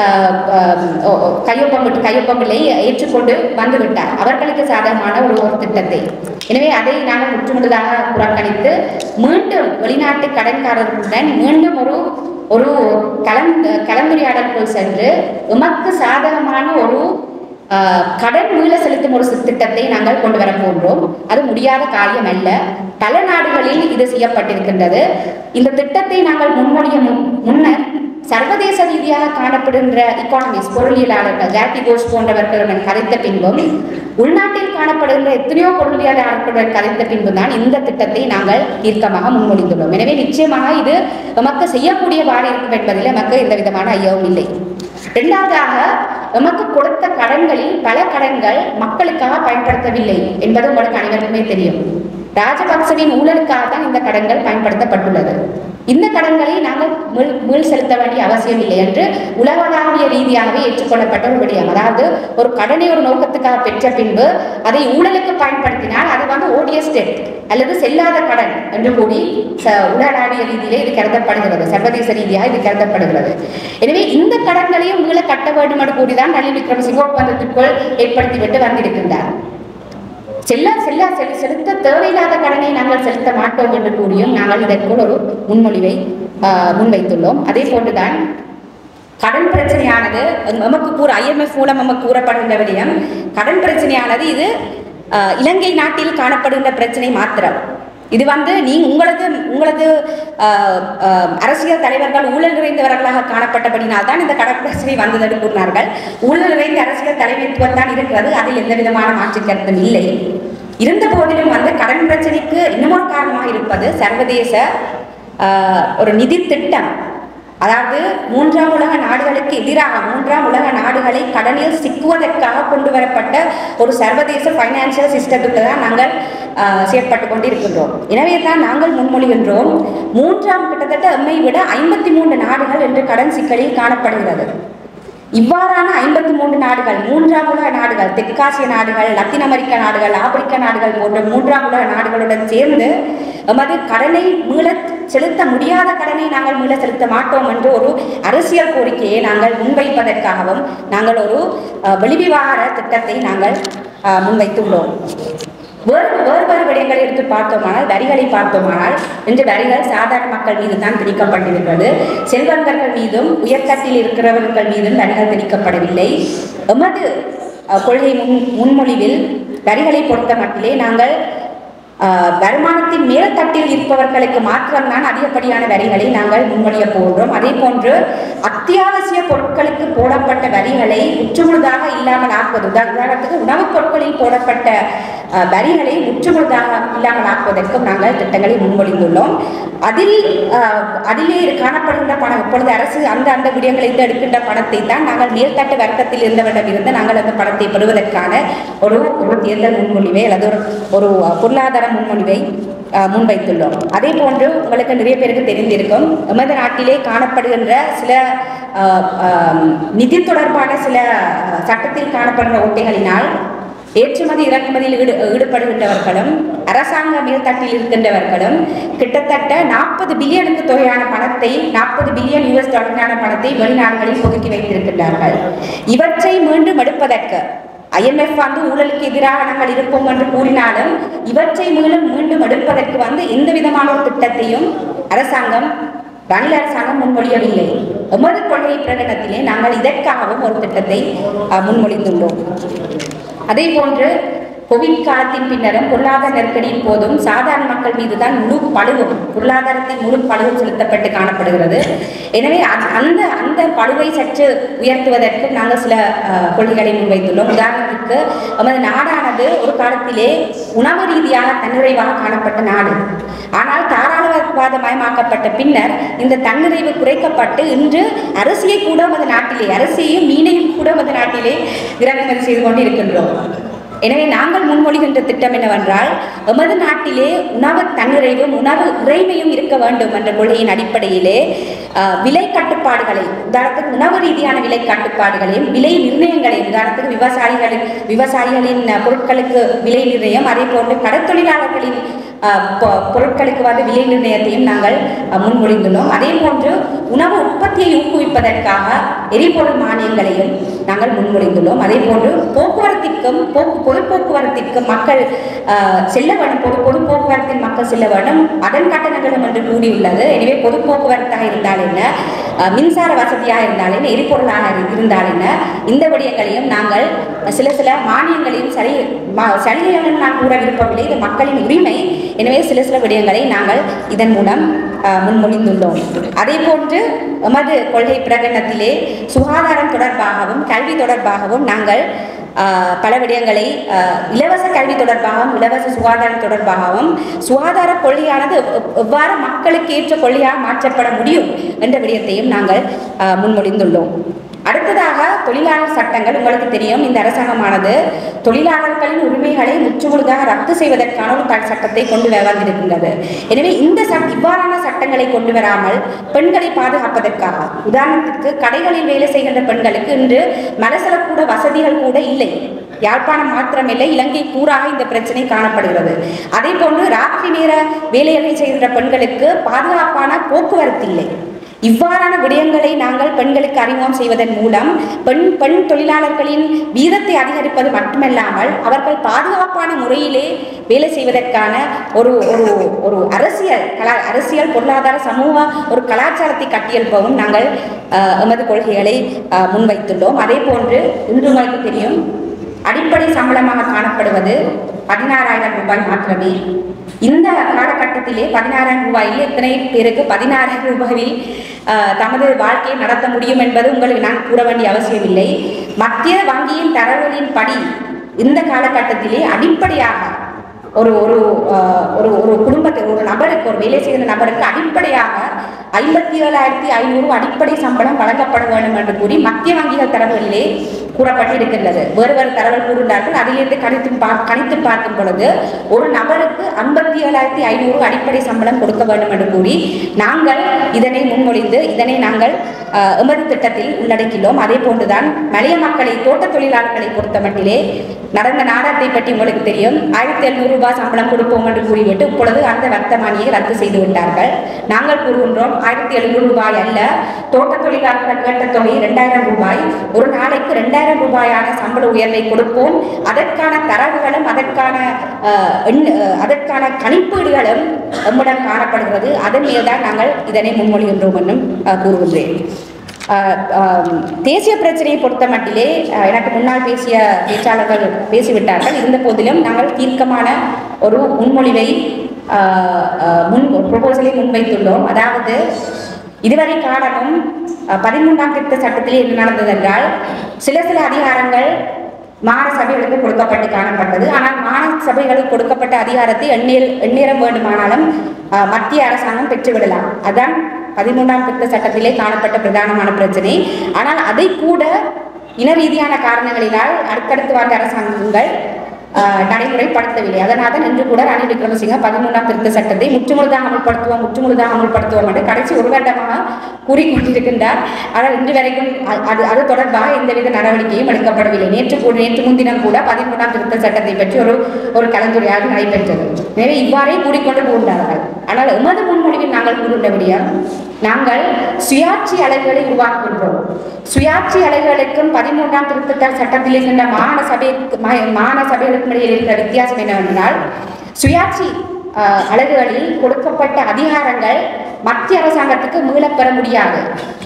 B: கையொப்பமில்லை ஏற்றுக்கொண்டு வந்துவிட்டார், அவர்களுக்கு சாதகமான ஒரு திட்டத்தை. எனவே அதை நாங்கள் முற்றுமுழுதாக புறக்கணித்து மீண்டும் வெளிநாட்டு கடன்காரர்களுடன் மீண்டும் ஒரு கலந்துரையாடலுக்குள் சென்று எமக்கு சாதகமான ஒரு கடன் மீள செலுத்தும் ஒரு திட்டத்தை நாங்கள் கொண்டு வர போன்றோம். அது முடியாத காரியம் அல்ல. பல நாடுகளில் இது செய்யப்பட்டிருக்கின்றது. இந்த திட்டத்தை நாங்கள் முன்மொழிய முன்னர் சர்வதேச ரீதியாக காணப்படுகின்ற எக்கானமிஸ்ட் பொருளியலாளர்கள் ஜாக்கி கோஷ் போன்றவர்களுடன் கதைத்த பின்பும் உள்நாட்டில் காணப்படுகின்ற எத்தனையோ பொருளியலாளர்களுடன் கதைத்த பின்பும் தான் இந்த திட்டத்தை நாங்கள் தீர்க்கமாக முன்மொழிந்துள்ளோம். எனவே நிச்சயமாக இது நமக்கு செய்யக்கூடிய வாரி இருக்கும் என்பதில் நமக்கு எந்த விதமான ஐயமும் இல்லை. இரண்டாவதாக எமக்கு கொடுத்த கடன்களில் பல கடன்கள் மக்களுக்காக பயன்படுத்தவில்லை என்பது உங்களுக்கு அனைவருக்குமே தெரியும். ராஜபக்சவின் ஊழலுக்காக தான் இந்த கடன்கள் பயன்படுத்தப்பட்டுள்ளது. இந்த கடன்களை நாங்கள் மீள் செலுத்த வேண்டிய அவசியம் இல்லை என்று உலகளாவிய ரீதியாகவே ஏற்றுக்கொள்ளப்பட்ட ஒரு விடயம். அதாவது ஒரு கடனை ஒரு நோக்கத்துக்காக பெற்ற பின்பு அதை ஊழலுக்கு பயன்படுத்தினால் அது ஓடிஎஸ் டெட் அல்லது செல்லாத கடன் என்று கூடி உலகளாவிய ரீதியிலே இது கருதப்படுகிறது, சர்வதேச ரீதியாக இது கருதப்படுகிறது. எனவே இந்த கடன்களையும் மீள கட்ட வேண்டும் என்று கூடிதான் ரணில் விக்ரமசிங்கே ஒப்பந்தத்திற்குள் ஏற்படுத்திவிட்டு வந்திருக்கின்றார். செலுத்த தேவையில்லாத கடனை நாங்கள் செலுத்த மாட்டோம் என்று கூறியும் நாங்கள் இதற்குள் ஒரு முன்மொழிவை முன்வைத்துள்ளோம். அதே போன்றுதான் கடன் பிரச்சனையானது நமக்கு IMF மூலம் நமக்கு கூறப்படுகின்ற விடயம், கடன் பிரச்சனையானது இது இலங்கை நாட்டில் காணப்படுகின்ற பிரச்சனை மாத்திரம். இது உங்களது அரசியல் தலைவர்கள் ஊழல் நிறைந்தவர்களாக காணப்பட்டபடினால்தான் இந்த கடன் பிரச்சனை வந்தது என்று கூறினார்கள். ஊழல் நிறைந்த அரசியல் தலைமைத்துவம் தான் இருக்கிறது, அதில் எந்த விதமான மாற்று கருத்தும் இல்லை. இருந்த போதிலும் கடன் பிரச்சனைக்கு இன்னமொரு காரணமாக இருப்பது சர்வதேச ஒரு நிதி திட்டம். அதாவது மூன்றாம் உலக நாடுகளுக்கு எதிராக மூன்றாம் உலக நாடுகளை கடனில் சிக்குவதற்காக கொண்டு வரப்பட்ட ஒரு சர்வதேச பைனான்சியல் சிஸ்டத்துக்கு தான் நாங்கள் செயற்பட்டு கொண்டிருக்கின்றோம். எனவே தான் நாங்கள் முன்மொழிகின்றோம், கிட்டத்தட்ட எம்மை விட 53 நாடுகள் என்று கடன் சிக்கலில் காணப்படுகிறது. இவ்வாறான 53 நாடுகள், மூன்றாம் உலக நாடுகள், தெற்காசிய நாடுகள், லத்தீன் அமெரிக்க நாடுகள், ஆப்பிரிக்க நாடுகள் போன்ற மூன்றாம் உலக நாடுகளுடன் சேர்ந்து எமது கடனை மீள செலுத்த முடியாத கடனை நாங்கள் மீள செலுத்த மாட்டோம் என்று ஒரு அரசியல் கோரிக்கையை நாங்கள் முன்வைப்பதற்காகவும் நாங்கள் ஒரு வெளிவிவகார திட்டத்தை நாங்கள் முன்வைத்துள்ளோம். வேறு விடயங்களை எடுத்து பார்த்தோமானால், வரிகளை பார்த்தோமானால், இன்று வரிகள் சாதாரண மக்கள் மீது தான் திணிக்கப்பட்டிருக்கிறது. செல்வந்தர்கள் மீதும் உயர்தட்டில் இருக்கிறவர்கள் மீதும் வரிகள் திணிக்கப்படவில்லை. எமது கொள்கை முன்மொழிவில் வரிகளை பொறுத்த மட்டிலே நாங்கள் வருமானத்தின் மேல்தட்டில் இருப்பவர்களுக்கு மாத்திரம்தான் அதிகப்படியான வரிகளை நாங்கள் முன்மொழிய போகின்றோம். அதே போன்று அத்தியாவசிய பொருட்களுக்கு போடப்பட்ட வரிகளை முற்றுமுழுதாக இல்லாமல் ஆக்குவது, உதாரணத்துக்கு உணவுப் பொருட்களில் போடப்பட்ட வரிகளை முற்றுமுழுதாக இல்லாமல் ஆக்குவதற்கும் நாங்கள் திட்டங்களை முன்மொழிந்துள்ளோம். அதிலே காணப்படுகின்ற பணம், இப்பொழுது அரசு அந்த விடயங்களை எடுக்கின்ற பணத்தை தான் நாங்கள் மேல்தட்டு வர்க்கத்தில் இருந்தவரிடம் இருந்து நாங்கள் அந்த பணத்தை பெறுவதற்கான ஒரு தேர்தல் முன்மொழிவை அல்லது ஒரு பொருளாதார முன்மொழிவை முன்வைத்துள்ளோம். அதே போன்று உங்களுக்கு நிறைய பேருக்கு தெரிந்திருக்கும், எமது நாட்டிலே காணப்படுகின்ற சில நிதி தொடர்பான சில சட்டத்தில் காணப்படுகின்ற ஓட்டைகளினால் ஏற்றுமதி இறக்குமதியில் ஈடுபடுகின்றவர்களும் அரசாங்க மேல்தட்டில் இருக்கின்றவர்களும் கிட்டத்தட்ட 40 பில்லியனுக்கு தொகையான பணத்தை, 40 பில்லியன் US டாலரான பணத்தை வெளிநாடுகளில் ஒதுக்கி வைத்திருக்கின்றார்கள். இவற்றை மீண்டும் எடுப்பதற்கு IMF ஊழலுக்கு எதிராக நாங்கள் இருப்போம் என்று கூறினாலும் இவற்றை மீண்டும் எடுப்பதற்கு எந்த விதமான ஒரு திட்டத்தையும் ரணில் அரசாங்கம் முன்மொழியவில்லை. எமது கொள்கை பிரகடனத்திலே நாங்கள் இதற்காகவும் ஒரு திட்டத்தை முன்மொழிந்துள்ளோம். அதே போன்று கோவிட் காலத்தின் பின்னரும் பொருளாதார நெருக்கடியின் போதும் சாதாரண மக்கள் மீதுதான் பொருளாதாரத்தின் முழு பழுவும் செலுத்தப்பட்டு காணப்படுகிறது. எனவே அந்த பழுவை சற்று உயர்த்துவதற்கும் நாங்கள் சில கொள்கைகளை முன்வைத்துள்ளோம். உதாரணத்திற்கு நமது நாடானது ஒரு காலத்திலே உணவு ரீதியாக தன்னிறைவாக காணப்பட்ட நாடு. ஆனால் தாராளவாதமயமாக்கப்பட்ட பின்னர் இந்த தன்னிறைவு குறைக்கப்பட்டு இன்று அரிசியை கூட நமது நாட்டிலே, அரிசியையும் மீனையும் கூட நமது நாட்டிலே இறக்குமதி செய்து கொண்டு இருக்கின்றோம். எனவே நாங்கள் முன்மொழிகின்ற திட்டம் என்னவென்றால், எமது நாட்டிலே உணவு தன்னிறைவும் உணவு இறைமையும் இருக்க வேண்டும் என்ற கொள்கையின் அடிப்படையிலே விலை கட்டுப்பாடுகளை, உதாரணத்துக்கு உணவு ரீதியான விலை கட்டுப்பாடுகளையும் விலை நிர்ணயங்களையும், உதாரணத்துக்கு விவசாயிகளின் பொருட்களுக்கு விலை நிர்ணயம், அதே போன்று கடற்தொழிலாளர்களின் பொருட்களுக்கு விலை நிர்ணயத்தையும் நாங்கள் முன்மொழிந்துள்ளோம். அதே போன்று உணவு உற்பத்தியை ஊக்குவிப்பதற்காக எரிபொருள் மானியங்களையும் நாங்கள் முன்மொழிந்துள்ளோம். அதே போன்று பொது போக்குவரத்திற்கும் மக்கள் செல்ல வேண்டும், பொது போக்குவரத்தின் மக்கள் செல்ல வேண்டும், அதன் கட்டணங்களும் என்று கூடியுள்ளது. எனவே பொது போக்குவரத்தாக இருந்தால் என்ன, மின்சார வசதியாக இருந்தால் என்ன, எரிபொருளாக இருந்தால் என்ன, இந்த விடயங்களையும் நாங்கள் சில மானியங்களையும் சலுகைகளும் நான் கூற விருப்பவில்லை, இது மக்களின் உரிமை. எனவே சில விடயங்களை நாங்கள் இதன் மூலம் முன்மொழிந்துள்ளோம். அதே போன்று எமது கொள்கை பிரகடனத்திலே சுகாதாரம் தொடர்பாகவும் கல்வி தொடர்பாகவும் நாங்கள் பல விடயங்களை இலவச கல்வி தொடர்பாகவும் இலவச சுகாதாரம் தொடர்பாகவும் சுகாதார கொள்கையானது எவ்வாறு மக்களுக்கு ஏற்ற கொள்கையாக மாற்றப்பட முடியும் என்ற விடயத்தையும் நாங்கள் முன்மொழிந்துள்ளோம். அடுத்ததாக தொழிலாளர் சட்டங்கள். உங்களுக்கு தெரியும், இந்த அரசாங்கமானது தொழிலாளர்களின் உரிமைகளை முற்றுமுழுதாக ரத்து செய்வதற்கான ஒரு சட்டத்தை கொண்டு வந்திருக்கின்றது. எனவே இந்த இவ்வாறான சட்டங்களை கொண்டு வராமல் பெண்களை பாதுகாப்பதற்காக, உதாரணத்திற்கு கடைகளில் வேலை செய்கின்ற பெண்களுக்கு இன்று மலசலக்கூட வசதிகள் கூட இல்லை. யாழ்ப்பாணம் மாத்திரமில்லை, இலங்கை பூராக இந்த பிரச்சனை காணப்படுகிறது. அதே போன்று ராத்திரி நேர வேலைகளை செய்கின்ற பெண்களுக்கு பாதுகாப்பான போக்குவரத்து இல்லை. இவ்வாறான விடயங்களை நாங்கள் பெண்களுக்கு அறிமுகம் செய்வதன் மூலம் பெண் தொழிலாளர்களின் வீதத்தை அதிகரிப்பது மட்டுமல்லாமல் அவர்கள் பாதுகாப்பான முறையிலே வேலை செய்வதற்கான ஒரு ஒரு ஒரு அரசியல் பொருளாதார சமூக ஒரு கலாச்சாரத்தை கட்டியெழுப்பவும் நாங்கள் எமது கொள்கைகளை முன்வைத்துள்ளோம். அதே போன்று இன்று உங்களுக்கு தெரியும், அடிப்படை சம்பளமாக காணப்படுவது 16,000 ரூபாய் மாத்திரமே. இந்த காலகட்டத்திலே 16,000 ரூபாயில் எத்தனை பேருக்கு 16,000 ரூபாயில் தமது வாழ்க்கையை நடத்த முடியும் என்பது உங்களுக்கு நான் கூற வேண்டிய அவசியமில்லை. மத்திய வங்கியின் தரவுகளின் படி இந்த காலகட்டத்திலே அடிப்படையாக ஒரு ஒரு ஒரு குடும்பத்தில் ஒரு நபருக்கு, ஒரு வேலை செய்கிற நபருக்கு அடிப்படையாக 57,500 அடிப்படை சம்பளம் வழங்கப்பட வேண்டும் என்று கூறி மத்திய வங்கிகள் தரவுகளிலே கூறப்பட்டிருக்கின்றது. வேறு வேறு தரவுகள் கூறுகிறார்கள். அதிலிருந்து கணித்து பார்க்கும் பொழுது ஒரு நபருக்கு 57,500 அடிப்படை சம்பளம் கொடுக்க வேண்டும் என்று கூறி நாங்கள் இதனை முன்மொழிந்து இதனை நாங்கள் எமது திட்டத்தில் உள்ளடக்கினோம். அதே போன்றுதான் மலைய மக்களை, தோட்ட தொழிலாளர்களை பொறுத்த மட்டிலே நடந்த நாடகத்தை பற்றி உங்களுக்கு தெரியும். 1,700 ரூபாய் சம்பளம் கொடுப்போம் என்று கூறிவிட்டு இப்பொழுது அந்த வர்த்தமானியை ரத்து செய்து விட்டார்கள். நாங்கள் கூறுகின்றோம், 1,700 ரூபாய் அல்ல, தோட்ட தொழிலாளர்கள் கேட்ட தொகை 2,000 ரூபாய், ஒரு நாளைக்கு 2,000 ரூபாயான சம்பள உயர்வை கொடுப்போம். அதற்கான தரவுகளும் அதற்கான கணிப்பீடுகளும் நம்முடன் காணப்படுகிறது. அதன் மீதுதான் நாங்கள் இதனை முன்மொழிகின்றோம் என்றும் கூறுகின்றேன். தேசிய பிரச்சனையை பொறுத்த மட்டிலே எனக்கு முன்னால் பேசிய பேச்சாளர்கள் பேசிவிட்டார்கள். இருந்த போதிலும் நாங்கள் தீர்க்கமான ஒரு முன்மொழிவை ப்ரொபோசலை முன்வைத்துள்ளோம். அதாவது இதுவரை காலமும் 13ஆம் திருத்த சட்டத்திலே என்ன நடந்தது என்றால், சில அதிகாரங்கள் மாநில சபைகளுக்கு கொடுக்கப்பட்டு காணப்பட்டது. ஆனால் மாநில சபைகளுக்கு கொடுக்கப்பட்ட அதிகாரத்தை எந்நேரம் வேண்டுமானாலும் மத்திய அரசாங்கம் பெற்றுவிடலாம். அதான் 13ஆம் திருத்த சட்டத்திலே காணப்பட்ட பிரதானமான பிரச்சனை. ஆனால் அதை கூட இன ரீதியான காரணங்களினால் அடுத்தடுத்து வந்த அரசாங்கங்கள் நடைமுறைப்படுத்தவில்லை. அதனால் தான் இன்று கூட ரணில் விக்ரமசிங்க 13ஆம் திருத்த சட்டத்தை முற்றுமுழுதாக அமல்படுத்துவோம் என்று கடைசி ஒரு வருடமாக கூறிக்கொண்டிருக்கின்றார். ஆனால் இன்று வரைக்கும் அது தொடர்பாக எந்தவித நடவடிக்கையும் எடுக்கப்படவில்லை. நேற்று முன்தினம் கூட 13ஆம் திருத்த சட்டத்தை பற்றி ஒரு கலந்துரையாடல் நடைபெற்றது. எனவே இவ்வாறே கூறிக்கொண்டு போகின்றார்கள். ஆனால் எமது முன்மொழிவில் நாங்கள் கூறுகின்றபடியா நாங்கள் சுயாட்சி அலகுகளை உருவாக்குகின்றோம். சுயாட்சி அலகுகளுக்கும் 13ஆம் திருத்த சட்டத்தில் இருக்கின்ற மாகாண சபைகளுக்கும் இடையில் இருக்கிற வித்தியாசம் என்னவென்றால், சுயாட்சி அலகுகளில் கொடுக்கப்பட்ட அதிகாரங்கள் மத்திய அரசாங்கத்துக்கு மீளப்பெற முடியாது.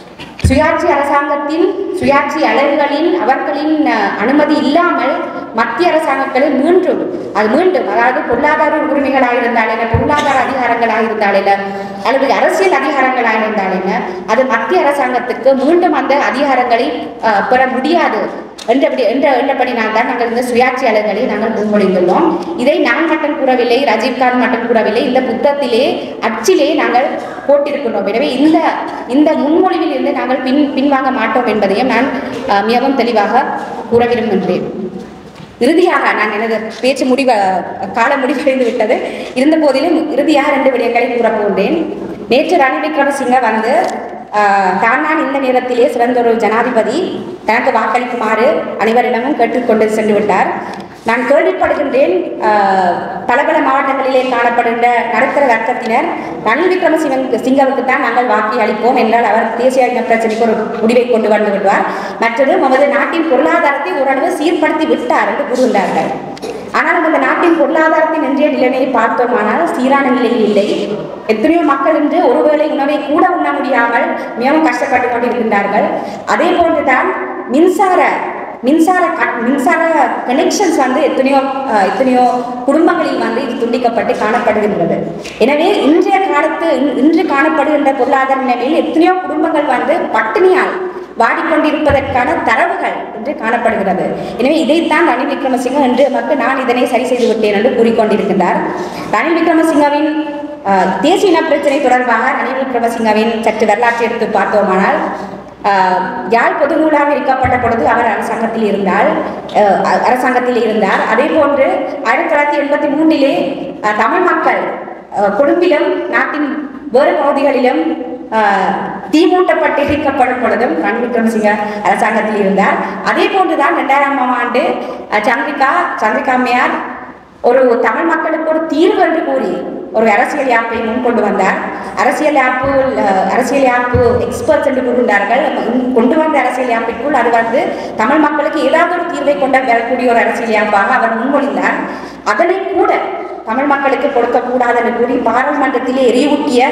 B: சுயாட்சி அலகுகளின் அவர்களின் அனுமதி இல்லாமல் மத்திய அரசாங்கங்களில் மீண்டும் அதாவது பொருளாதார உரிமைகளாக இருந்தால் என்ன, பொருளாதார அதிகாரங்களாக இருந்தால் என்ன, அல்லது அரசியல் அதிகாரங்களாக இருந்தால் என்ன, அது மத்திய அரசாங்கத்துக்கு மீண்டும் அந்த அதிகாரங்களை பெற முடியாது என்றபடினால் தான் நாங்கள் இந்த சுயாட்சி அலகுகளை நாங்கள் முன்மொழிந்துள்ளோம். இதை நான் மட்டும் கூறவில்லை, ரஜீவ்காந்த் மட்டும் கூறவில்லை, இந்த புத்தகத்திலே அச்சிலே நாங்கள் போட்டிருக்கின்றோம். எனவே இந்த முன்மொழிவில் இருந்து நாங்கள் பின்வாங்க மாட்டோம் என்பதையும் நான் மிகவும் தெளிவாக கூற விரும்புகின்றேன். இறுதியாக நான் எனது பேச்சு கால முடிவடைந்து விட்டது. இருந்த போதிலும் இறுதியாக 2 விடயங்களை கூறப்போன்றேன். நேற்று ரணில் விக்ரமசிங்க வந்து நான் இந்த நேரத்திலே சிறந்த ஒரு ஜனாதிபதி தனக்கு வாக்களிக்குமாறு அனைவரிடமும் கேட்டுக்கொண்டு சென்று விட்டார். நான் கேள்விப்படுகின்றேன், பல மாவட்டங்களிலே காணப்படுகின்ற நடுத்தர வர்க்கத்தினர் ரணில் விக்ரமசிங்கவுக்கு தான் நாங்கள் வாக்கி அளிப்போம் என்றால் அவர் தேசிய இன பிரச்சனைக்கு ஒரு முடிவை கொண்டு வந்து விடுவார், மற்றது நமது நாட்டின் பொருளாதாரத்தை ஓரளவு சீர்படுத்தி விட்டார் என்று கூறுகின்றார்கள். ஆனால் நமது நாட்டின் பொருளாதாரத்தின் இன்றைய நிலைமையை பார்த்தோமானால் சீரான நிலையில் இல்லை. எத்தனையோ மக்கள் இன்று ஒருவேளை உணவை கூட உண்ண முடியாமல் மிகவும் கஷ்டப்பட்டு கொண்டிருக்கின்றார்கள். அதே போன்றுதான் மின்சார கனெக்ஷன்ஸ் வந்து எத்தனையோ குடும்பங்களில் வந்து இது துண்டிக்கப்பட்டு காணப்படுகின்றது. எனவே இன்று காணப்படுகின்ற பொருளாதார நிலைமையில் எத்தனையோ குடும்பங்கள் வந்து பட்டினியால் வாடிக்கொண்டிருப்பதற்கான தரவுகள் என்று காணப்படுகிறது. எனவே இதைத்தான் ரணில் விக்ரமசிங்க என்று நமக்கு நான் இதனை சரி செய்து விட்டேன் என்று கூறிக்கொண்டிருக்கின்றார். ரணில் விக்ரமசிங்கவின் தேசிய இன பிரச்சனை தொடர்பாக ரணில் விக்ரமசிங்கவின் சற்று வரலாற்றை எடுத்து பார்த்தோமானால், யாழ் பொது நூலாக இருக்கப்பட்ட பொழுது அவர் அரசாங்கத்தில் இருந்தார். அதே போன்று 1983 தமிழ் மக்கள் கொழும்பிலும் நாட்டின் வேறு பகுதிகளிலும் தீமூட்டப்பட்டு எரிக்கப்படும் பொழுதும் ரணில் விக்ரமசிங்க அரசாங்கத்தில் இருந்தார். அதே போன்றுதான் 2000ஆம் ஆண்டு சந்திரிகா அம்மையார் ஒரு தமிழ் மக்களுக்கு ஒரு தீர்வு என்று கூறி ஒரு அரசியல் யாப்பை முன்கொண்டு வந்தார். அரசியல் யாப்பு எக்ஸ்பர்ட்ஸ் என்று கூறுகின்றார்கள். கொண்டு வந்த அரசியல் யாப்பிற்குள் அது வந்து தமிழ் மக்களுக்கு ஏதாவது ஒரு தீர்வை கொண்டு வரக்கூடிய ஒரு அரசியல் யாப்பாக அவர் முன்மொழிந்தார். அதனை கூட தமிழ் மக்களுக்கு கொடுக்கக்கூடாது என்று கூறி பாராளுமன்றத்திலே எரியூட்டிய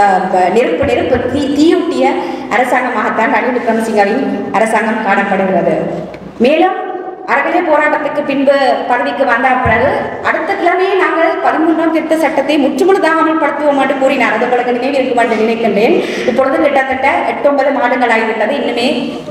B: தீயூட்டிய அரசாங்கமாகத்தான் ரணில் விக்ரமசிங்கவின் அரசாங்கம் காணப்படுகிறது. மேலும் அறநிலை போராட்டத்துக்கு பின்பு பதவிக்கு வந்த பிறகு அடுத்த கிழமையே நாங்கள் 13ஆம் திருத்த சட்டத்தை முற்றுமுழுதாக அமல்படுத்துவோம் என்று கூறினார். அது உங்களுக்கு நினைவு இருக்கும் என்று நினைக்கின்றேன். இப்பொழுது கிட்டத்தட்ட 8-9 மாதங்கள் ஆகிவிட்டது. இன்னுமே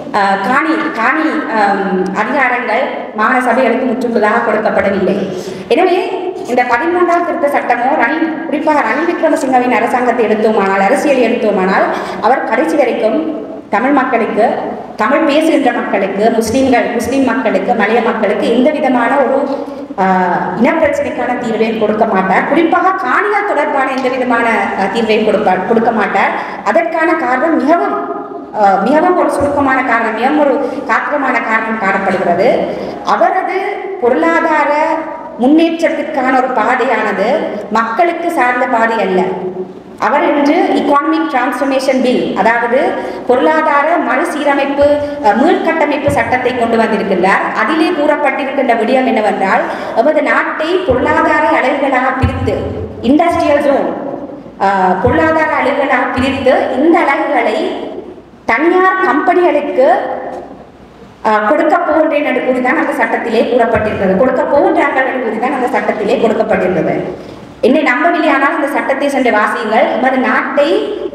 B: காணி அதிகாரங்கள் மாகாண சபைகளுக்கு முற்றுமுழுதாக கொடுக்கப்படவில்லை. எனவே இந்த 13ஆம் திருத்த சட்டமோ குறிப்பாக ரணில் விக்ரமசிங்கவின் அரசாங்கத்தை அரசியல் எடுத்தோமானால் அவர் கடைசி வரைக்கும் தமிழ் மக்களுக்கு, தமிழ் பேசுகின்ற மக்களுக்கு, முஸ்லிம் மக்களுக்கு, மலைய மக்களுக்கு எந்த விதமான ஒரு இனப்பிரச்சனைக்கான தீர்வையும் கொடுக்க மாட்டார். குறிப்பாக காணிகள் தொடர்பான எந்த விதமான தீர்வையும் கொடுக்க மாட்டார். அதற்கான காரணம் மிகவும் ஒரு சுருக்கமான காரணம், மிகவும் ஒரு காத்திரமான காரணம் காணப்படுகிறது. அவரது பொருளாதார முன்னேற்றத்திற்கான ஒரு பாதையானது மக்களுக்கு சார்ந்த பாதை அல்ல. அவர் இன்று எக்கானமிக் டிரான்ஸ்ஃபர்மேஷன் பில், அதாவது பொருளாதார மறுசீரமைப்பு மீள்கட்டமைப்பு சட்டத்தை கொண்டு வந்திருக்கின்றார். அதிலே கூறப்பட்டிருக்கின்ற விடயம் என்னவென்றால், நமது நாட்டை பொருளாதார அலகுகளாக பிரித்து, இண்டஸ்ட்ரியல் ஜோன் பொருளாதார அலகுகளாக பிரித்து இந்த அலகுகளை தனியார் கம்பெனிகளுக்கு கொடுக்க போகின்றேன் என்று கூறிதான் அந்த சட்டத்திலே கூறப்பட்டிருக்கிறது. கொடுக்க போகின்றார்கள் என்று கூறிதான் அந்த சட்டத்திலே கொடுக்கப்பட்டிருக்கிறது. என்னை நம்பவில்லையானால் இந்த சட்டத்தை சென்று வாசியுங்கள். நமது நாட்டை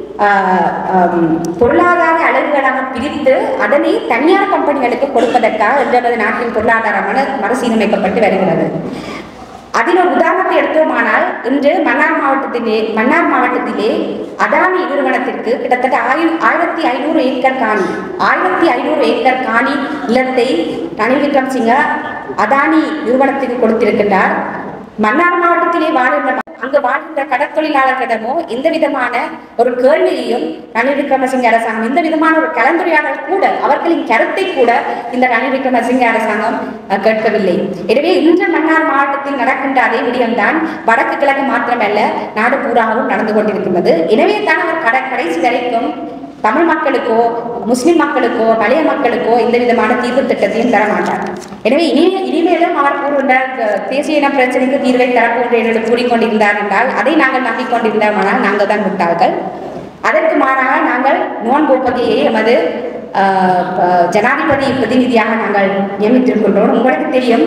B: பொருளாதார அலகுகளாக பிரித்து அதனை தனியார் கம்பெனிகளுக்கு கொடுப்பதற்காக நமது நாட்டின் பொருளாதாரமான மறுசீரமைக்கப்பட்டு வருகிறது. அதில் ஒரு உதாரணத்தை எடுத்தோமானால், இன்று மன்னார் மாவட்டத்திலே அதானி நிறுவனத்திற்கு கிட்டத்தட்ட 1500 ஏக்கர் காணி நிலத்தை ரணில் விக்ரமசிங்க அதானி நிறுவனத்திற்கு கொடுத்திருக்கின்றார். மன்னார் மாவட்டத்திலே அங்கு வாழ்கின்ற கடற்தொழிலாளர்களிடமோ எந்த விதமான ஒரு கேள்வியையும் ரணில் விக்ரமசிங்க அரசாங்கம், எந்த விதமான ஒரு கலந்துரையாடல் கூட, அவர்களின் கருத்தை கூட இந்த ரணில் விக்ரமசிங்க அரசாங்கம் கேட்கவில்லை. எனவே இன்று மன்னார் மாவட்டத்தில் நடக்கின்ற அதே விடயம்தான் வடக்கு கிழக்கு மாத்திரமல்ல நாடு பூராகவும் நடந்து கொண்டிருக்கின்றது. எனவே தான் அவர் கடைசி வரைக்கும் தமிழ் மக்களுக்கோ, முஸ்லிம் மக்களுக்கோ, மலைய மக்களுக்கோ எந்த விதமான தீர்வு திட்டத்தையும் தரமாட்டார். எனவே இனிமேலும் அவர் கூறுகின்ற தேசிய இன பிரச்சனைக்கு தீர்வை தரப்போன்றேன் என்று கூறிக்கொண்டிருந்தார் என்றால் அதை நாங்கள் நம்பிக்கொண்டிருந்தோமானால் நாங்கள் தான் விட்டார்கள். அதற்கு மாறாக நாங்கள் நோன்போப்பகையை எமது ஜனாதிபதி பிரதிநிதியாக நாங்கள் நியமித்திருக்கின்றோம். உங்களுக்கு தெரியும்,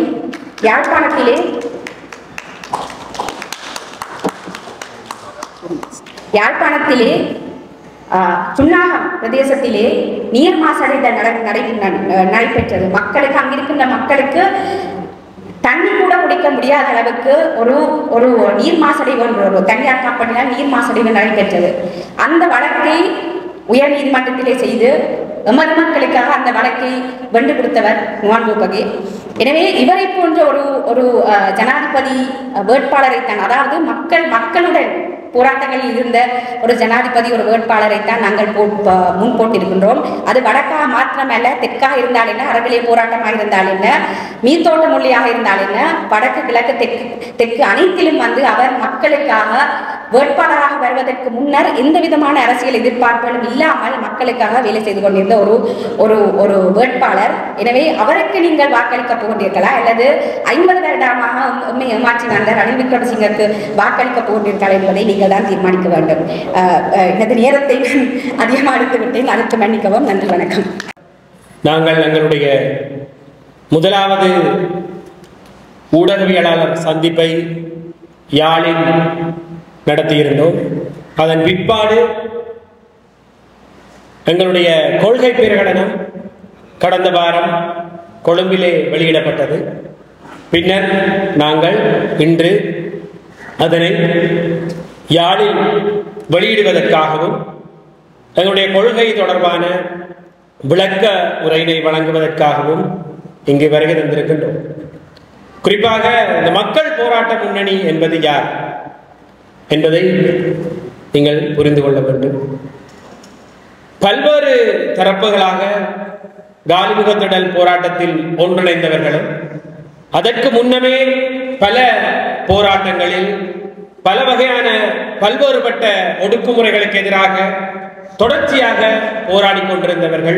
B: யாழ்ப்பாணத்திலே சுன்னாகம் பிரதேசத்திலே நீர் மாசடைதல் நடைபெற்றது. மக்களுக்கு, அங்கிருக்கின்ற மக்களுக்கு தண்ணி கூட குடிக்க முடியாத அளவுக்கு ஒரு நீர் மாசடைவு, ஒரு தனியார் கம்பெனியால் நீர் மாசடைவு நடைபெற்றது. அந்த வழக்கை உயர் நீதிமன்றத்திலே செய்து எமது மக்களுக்காக அந்த வழக்கை வென்று கொடுத்தவர் நோன்போப்பகே. எனவே இவரை போன்ற ஒரு ஜனாதிபதி வேட்பாளரைத்தான், அதாவது மக்களுடன் போராட்டங்களில் இருந்த ஒரு ஜனாதிபதி, ஒரு வேட்பாளரைத்தான் நாங்கள் முன் போட்டிருக்கின்றோம். அது வடக்காக மாத்திரமல்ல, தெற்காக இருந்தால் என்ன, அறநிலை போராட்டமாக இருந்தால் என்ன, மீத்தோட்ட மொழியாக இருந்தால் என்ன, வடக்கு கிழக்கு தெற்கு அனைத்திலும் அவர் மக்களுக்காக வேட்பாளராக வருவதற்கு முன்னர் எந்த விதமான அரசியல் எதிர்பார்ப்புகளும் இல்லாமல் மக்களுக்காக வேலை செய்து கொண்டிருந்த ஒரு வேட்பாளர். எனவே அவருக்கு நீங்கள் வாக்களிக்க போகின்றீர்களா அல்லது 50 வருடமாக உண்மை ஏமாற்றி வந்த ரணில் விக்ரமசிங்கருக்கு வாக்களிக்க போகின்றீர்களா என்பதை நீங்கள் தான் தீர்மானிக்க வேண்டும். எனது நேரத்தை அதிகமாக எடுத்து விட்டேன், அதற்கு மன்னிக்கவும். நன்றி, வணக்கம்.
C: நாங்கள் எங்களுடைய முதலாவது ஊடகவியலாளர் சந்திப்பை யாழில் நடத்தியிருந்தோம். அதன் பிற்பாடு எங்களுடைய கொள்கை பிரகடனம் கடந்த வாரம் கொழும்பிலே வெளியிடப்பட்டது. பின்னர் நாங்கள் இன்று அதனை யாழில் வெளியிடுவதற்காகவும் எங்களுடைய கொள்கை தொடர்பான விளக்க உரையினை வழங்குவதற்காகவும் இங்கு வருகை தந்திருக்கின்றோம். குறிப்பாக இந்த மக்கள் போராட்ட முன்னணி என்பது யார் என்பதை நீங்கள் புரிந்து கொள்ள வேண்டும். பல்வேறு தரப்புகளாக காலிமுகத்திடல் போராட்டத்தில் ஒன்றிணைந்தவர்களும் அதற்கு முன்னமே பல போராட்டங்களில் பல வகையான பல்வேறுபட்ட ஒடுக்குமுறைகளுக்கு எதிராக தொடர்ச்சியாக போராடி கொண்டிருந்தவர்கள்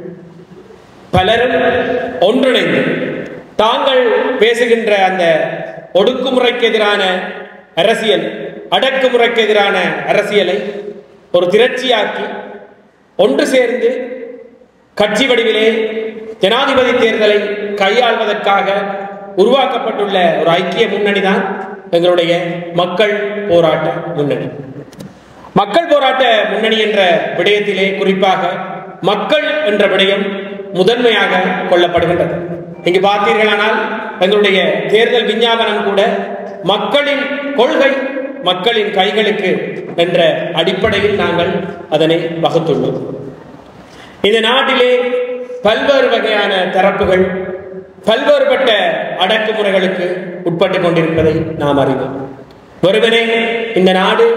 C: பலரும் ஒன்றிணைந்து தாங்கள் பேசுகின்ற அந்த ஒடுக்குமுறைக்கு எதிரான அரசியல், அடக்குமுறைக்கு எதிரான அரசியலை ஒரு திரட்சியாக்கி ஒன்று சேர்ந்து கட்சி வடிவிலே ஜனாதிபதி தேர்தலை கையாள்வதற்காக உருவாக்கப்பட்டுள்ள ஒரு ஐக்கிய முன்னணி தான் எங்களுடைய மக்கள் போராட்ட முன்னணி. மக்கள் போராட்ட முன்னணி என்ற விடயத்திலே குறிப்பாக மக்கள் என்ற விடயம் முதன்மையாக கொள்ளப்படுகின்றது. இங்கு பார்த்தீர்களானால் எங்களுடைய தேர்தல் விஞ்ஞாபனம் கூட மக்களின் கொள்கை மக்களின் கைகளுக்கு என்ற அடிப்படையில் நாங்கள் அதனை வகுத்துள்ளோம். இந்த நாட்டிலே பல்வேறு வகையான தரப்புகள் பல்வேறுபட்ட அடக்குமுறைகளுக்கு உட்பட்டு கொண்டிருப்பதை நாம் அறிவோம். ஒருவரே இந்த நாடு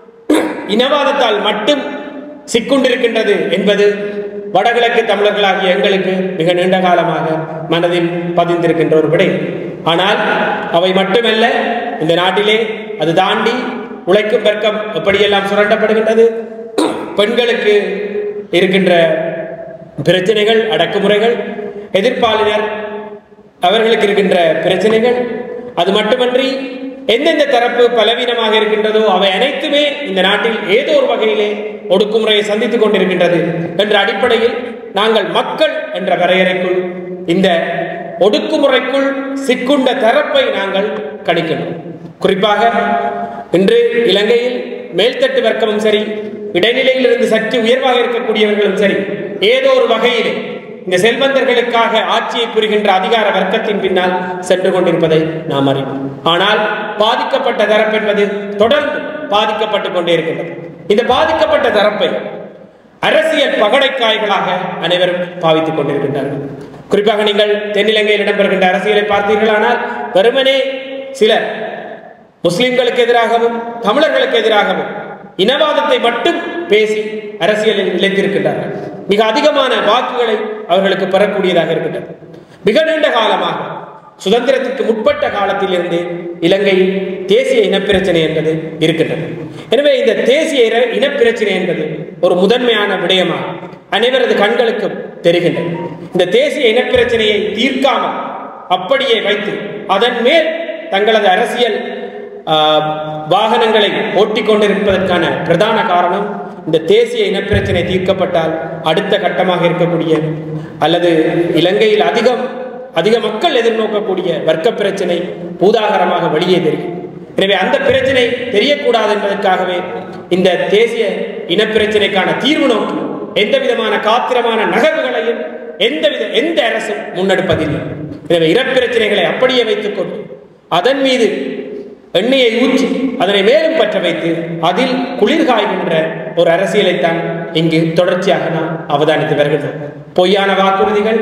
C: இனவாதத்தால் மட்டும் சிக்குண்டிருக்கின்றது என்பது வடகிழக்கு தமிழர்களாகிய எங்களுக்கு மிக நீண்ட காலமாக மனதில் பதிந்திருக்கின்ற ஒரு விடை. ஆனால் அவை மட்டுமல்ல, இந்த நாட்டிலே அது தாண்டி உழைக்கும் வர்க்கம் எப்படியெல்லாம் சுரண்டப்படுகின்றது, பெண்களுக்கு இருக்கின்ற பிரச்சனைகள், அடக்குமுறைகள், எதிர்ப்பாளினர் அவர்களுக்கு இருக்கின்ற பிரச்சனைகள், அது மட்டுமன்றி எந்தெந்த தரப்பு பலவீனமாக இருக்கின்றதோ அவை அனைத்துமே இந்த நாட்டில் ஏதோ ஒரு வகையிலே ஒடுக்குமுறையை சந்தித்துக் கொண்டிருக்கின்றது என்ற அடிப்படையில் நாங்கள் மக்கள் என்ற வரையறைக்குள் இந்த ஒடுக்குமுறைக்குள் சிக்குண்ட தரப்பை நாங்கள் கணிக்கணும். குறிப்பாக இன்று இலங்கையில் மேல்தட்டு வர்க்கமும் சரி, இடைநிலையில் இருந்து சற்று உயர்வாக இருக்கக்கூடியவர்களும் சரி, ஏதோ ஒரு வகையிலே இந்த செல்வந்தர்களுக்காக ஆட்சியை புரிகின்ற அதிகார வர்க்கத்தின் பின்னால் சென்று கொண்டிருப்பதை நாம் அறிவோம். ஆனால் பாதிக்கப்பட்ட தரப்பு என்பது தொடர்ந்து பாதிக்கப்பட்டுக் கொண்டே இருக்கின்றது. இந்த பாதிக்கப்பட்ட தரப்பை அரசியல் பகடைக்காய்களாக அனைவரும் பாவித்துக் கொண்டிருக்கின்றார்கள். குறிப்பாக நீங்கள் தென்னிலங்கையில் இடம்பெறுகின்ற அரசியலை பார்த்தீர்களானால் வெறுமனே சில முஸ்லிம்களுக்கு எதிராகவும் தமிழர்களுக்கு எதிராகவும் இனவாதத்தை மட்டும் பேசி அரசியலில் நிலைத்திருக்கின்றார்கள். மிக அதிகமான வாக்குகளை அவர்களுக்கு பெறக்கூடியதாக இருக்கின்றது. மிக நீண்ட காலமாக சுதந்திரத்திற்கு முற்பட்ட காலத்தில் இருந்து இலங்கையில் தேசிய இனப்பிரச்சனை என்பது இருக்கின்றது. எனவே இந்த தேசிய இனப்பிரச்சனை என்பது ஒரு முதன்மையான விடயமாக அனைவரது கண்களுக்கும் தெரிகின்றது. இந்த தேசிய இனப்பிரச்சனையை தீர்க்காமல் அப்படியே வைத்து அதன் மேல் தங்களது அரசியல் வாகனங்களை ஓட்டிக் கொண்டிருப்பதற்கான பிரதான காரணம் இந்த தேசிய இனப்பிரச்சனை தீர்க்கப்பட்டால் அடுத்த கட்டமாக இருக்கக்கூடிய அல்லது இலங்கையில் அதிக மக்கள் எதிர்நோக்கக்கூடிய வர்க்க பிரச்சனை பூதாகரமாக வெளியே தெரியும். எனவே அந்த பிரச்சனை தெரியக்கூடாது என்பதற்காகவே இந்த தேசிய இனப்பிரச்சனைக்கான தீர்வு நோக்கி எந்த விதமான காத்திரமான நகர்வுகளையும் எந்த அரசும் முன்னெடுப்பதில்லை. எனவே இனப்பிரச்சனைகளை அப்படியே வைத்துக் கொண்டு அதன் மீது எண்ணெயை ஊற்றி அதனை மேலும் பற்ற வைத்து அதில் குளிர்காய்கின்ற ஒரு அரசியலைத்தான் இங்கு தொடர்ச்சியாக நாம் அவதானித்து வருகின்றோம். பொய்யான வாக்குறுதிகள்,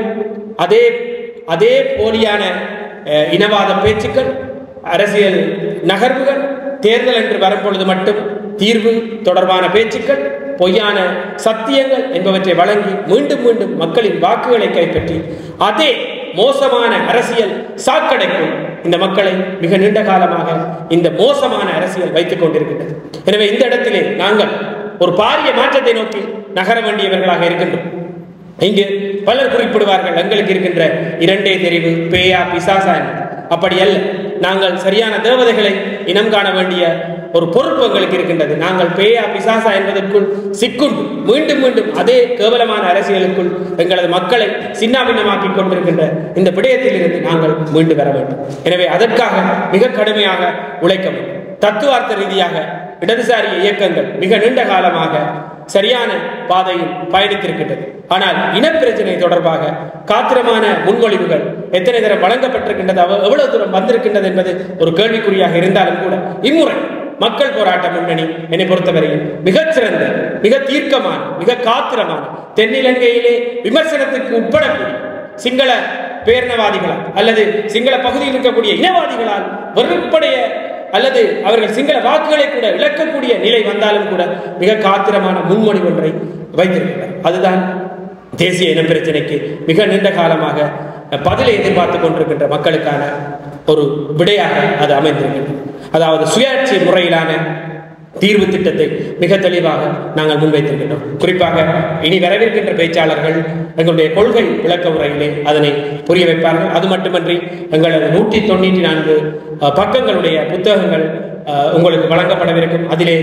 C: அதே போலியான இனவாத பேச்சுக்கள், அரசியல் நகர்வுகள், தேர்தல் என்று வரும்பொழுது மட்டும் தீர்வு தொடர்பான பேச்சுக்கள், பொய்யான சத்தியங்கள் என்பவற்றை வழங்கி மீண்டும் மீண்டும் மக்களின் வாக்குகளை கைப்பற்றி அதே மோசமான அரசியல் சாக்கடைக்குள் இந்த மக்களை மிக நீண்ட காலமாக இந்த மோசமான அரசியல் வைத்துக் கொண்டிருக்கின்றது. எனவே இந்த இடத்திலே நாங்கள் ஒரு பாரிய மாற்றத்தை நோக்கி நகர வேண்டியவர்களாக இருக்கின்றோம். இங்கு பலர் குறிப்பிடுவார்கள், எங்களுக்கு இருக்கின்ற இரண்டே தெரிவு பேயா பிசாசா என்று. அப்படி அல்ல. நாங்கள் சரியான தேவதைகளை இனம் காண வேண்டிய ஒரு பொறுப்பு எங்களுக்கு இருக்கின்றது. நாங்கள் பேயா பிசாசா என்பதற்குள் சிக்குண்டு மீண்டும் மீண்டும் அதே கேவலமான அரசியலுக்குள் எங்களது மக்களை சின்னாபின்னமாக்கி கொண்டிருக்கின்ற இந்த விடயத்தில் இருந்து நாங்கள் மீண்டு வர வேண்டும். எனவே அதற்காக மிக கடுமையாக உழைக்க வேண்டும். தத்துவார்த்த ரீதியாக இடதுசாரி இயக்கங்கள் மிக நீண்ட காலமாக சரியான பாதையில் பயணித்திருக்கின்றது. ஆனால் இனப்பிரச்சனை தொடர்பாக காத்திரமான முன்மொழிவுகள் எத்தனை தரம் வழங்கப்பட்டிருக்கின்றது, எவ்வளவு தூரம் வந்திருக்கின்றது என்பது ஒரு கேள்விக்குறியாக இருந்தாலும் கூட இம்முறை மக்கள் போராட்ட முன்னணி என்னை பொறுத்தவரையில் மிகச்சிறந்த, மிக தீர்க்கமான, மிக காத்திரமான, தென்னிலங்கையிலே விமர்சனத்துக்கு உட்படக்கூடிய சிங்கள பேரினவாதிகளால் அல்லது சிங்கள பகுதியில் இருக்கக்கூடிய இனவாதிகளால் வெறுப்படைய அல்லது அவர்கள் சிங்கள வாக்குகளை கூட இழக்கக்கூடிய நிலை வந்தாலும் கூட மிக காத்திரமான முன்மொழிவு ஒன்றை வைத்திருக்கிறார். அதுதான் தேசிய இன பிரச்சனைக்கு மிக நீண்ட காலமாக பதிலை எதிர்பார்த்து கொண்டிருக்கின்ற மக்களுக்கான ஒரு விடையாக அது அமைந்திருக்கின்றது. அதாவது சுயாட்சி முறையிலான தீர்வு திட்டத்தை மிக தெளிவாக நாங்கள் முன்வைத்திருக்கின்றோம். குறிப்பாக இனி வரவிருக்கின்ற பேச்சாளர்கள் எங்களுடைய கொள்கை விளக்க உரையிலே அதனை புரிய வைப்பார்கள். அது மட்டுமன்றி எங்களது 194 பக்கங்களுடைய புத்தகங்கள் உங்களுக்கு வழங்கப்படவிருக்கும். அதிலே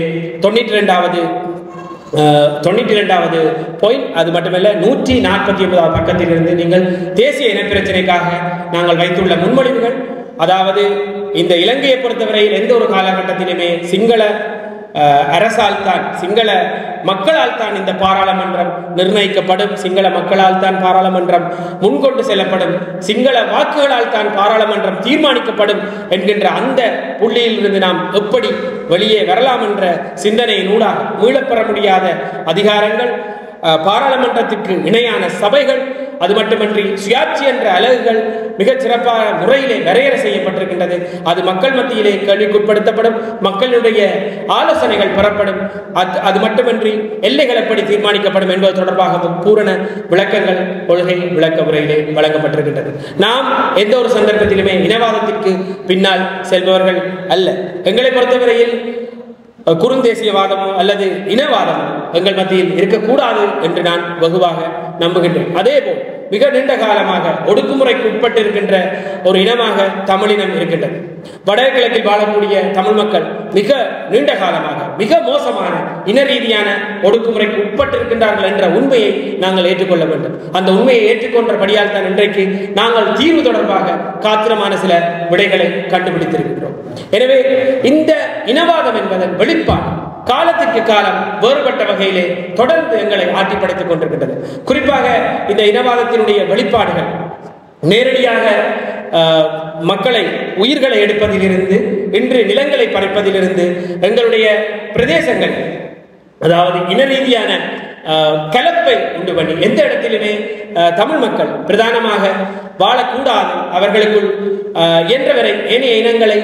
C: 92வது பாயிண்ட், அது மட்டுமல்ல 149வது பக்கத்திலிருந்து நீங்கள் தேசிய இனப்பிரச்சனைக்காக நாங்கள் வைத்துள்ள முன்மொழிவுகள், அதாவது இந்த இலங்கையை பொறுத்தவரையில் எந்த ஒரு காலகட்டத்திலுமே சிங்கள அரசால் தான், சிங்கள மக்களால் தான் இந்த பாராளுமன்றம் நிர்ணயிக்கப்படும், சிங்கள மக்களால் தான் பாராளுமன்றம் முன்கொண்டு செல்லப்படும், சிங்கள வாக்குகளால் தான் பாராளுமன்றம் தீர்மானிக்கப்படும் என்கின்ற அந்த புள்ளியிலிருந்து நாம் எப்படி வெளியே வரலாம் என்ற சிந்தனையினூடாக மீளப்பெற முடியாத அதிகாரங்கள், பாராளுமன்றத்திற்கு இணையான சபைகள், அது மட்டுமன்றி சுயாட்சி என்ற அலகுகள் மிகச் சிறப்பான முறையிலே வரையறை செய்யப்பட்டிருக்கின்றது. அது மக்கள் மத்தியிலே கேள்விக்குட்படுத்தப்படும், மக்களுடைய ஆலோசனைகள் பெறப்படும். அது மட்டுமன்றி எல்லைகள் எப்படி தீர்மானிக்கப்படும் என்பது தொடர்பாக பூரண விளக்கங்கள் கொள்கை விளக்க உரையிலே வழங்கப்பட்டிருக்கின்றது. நாம் எந்த ஒரு சந்தர்ப்பத்திலுமே இனவாதத்திற்கு பின்னால் செல்பவர்கள் அல்ல. எங்களை பொறுத்தவரையில் குறுந்தேசியவாதமோ அல்லது இனவாதமோ எங்கள் மத்தியில் இருக்கக்கூடாது என்று நான் வெகுவாக நம்புகின்றேன். அதேபோல் மிக நீண்ட காலமாக ஒடுக்குமுறைக்கு உட்பட்டிருக்கின்ற ஒரு இனமாக தமிழினம் இருக்கின்றது. வடகிழக்கில் வாழக்கூடிய தமிழ் மக்கள் மிக நீண்ட காலமாக மிக மோசமான இன ரீதியான ஒடுக்குமுறைக்கு உட்பட்டிருக்கின்றார்கள் என்ற உண்மையை நாங்கள் ஏற்றுக்கொள்ள வேண்டும். அந்த உண்மையை ஏற்றுக்கொண்டபடியால் தான் இன்றைக்கு நாங்கள் தீர்வு தொடர்பாக காத்திரமான சில விடைகளை கண்டுபிடித்திருக்கின்றோம். எனவே இந்த இனவாதம் என்பதன் வெளிப்பாடு காலத்திற்கு காலம் வேறுபட்ட வகையிலே தொடர்ந்து எங்களை ஆட்டிப்படைத்துக் கொண்டிருக்கின்றது. குறிப்பாக இந்த இனவாதத்தினுடைய வெளிப்பாடுகள் நேரடியாக மக்களை, உயிர்களை எடுப்பதிலிருந்து, இன்று நிலங்களை பறிப்பதிலிருந்து, எங்களுடைய பிரதேசங்கள், அதாவது இன ரீதியான கலப்பை உண்டு பண்ணி எந்த இடத்திலுமே தமிழ் மக்கள் பிரதானமாக வாழக்கூடாது, அவர்களுக்குள் என்றவரை ஏனைய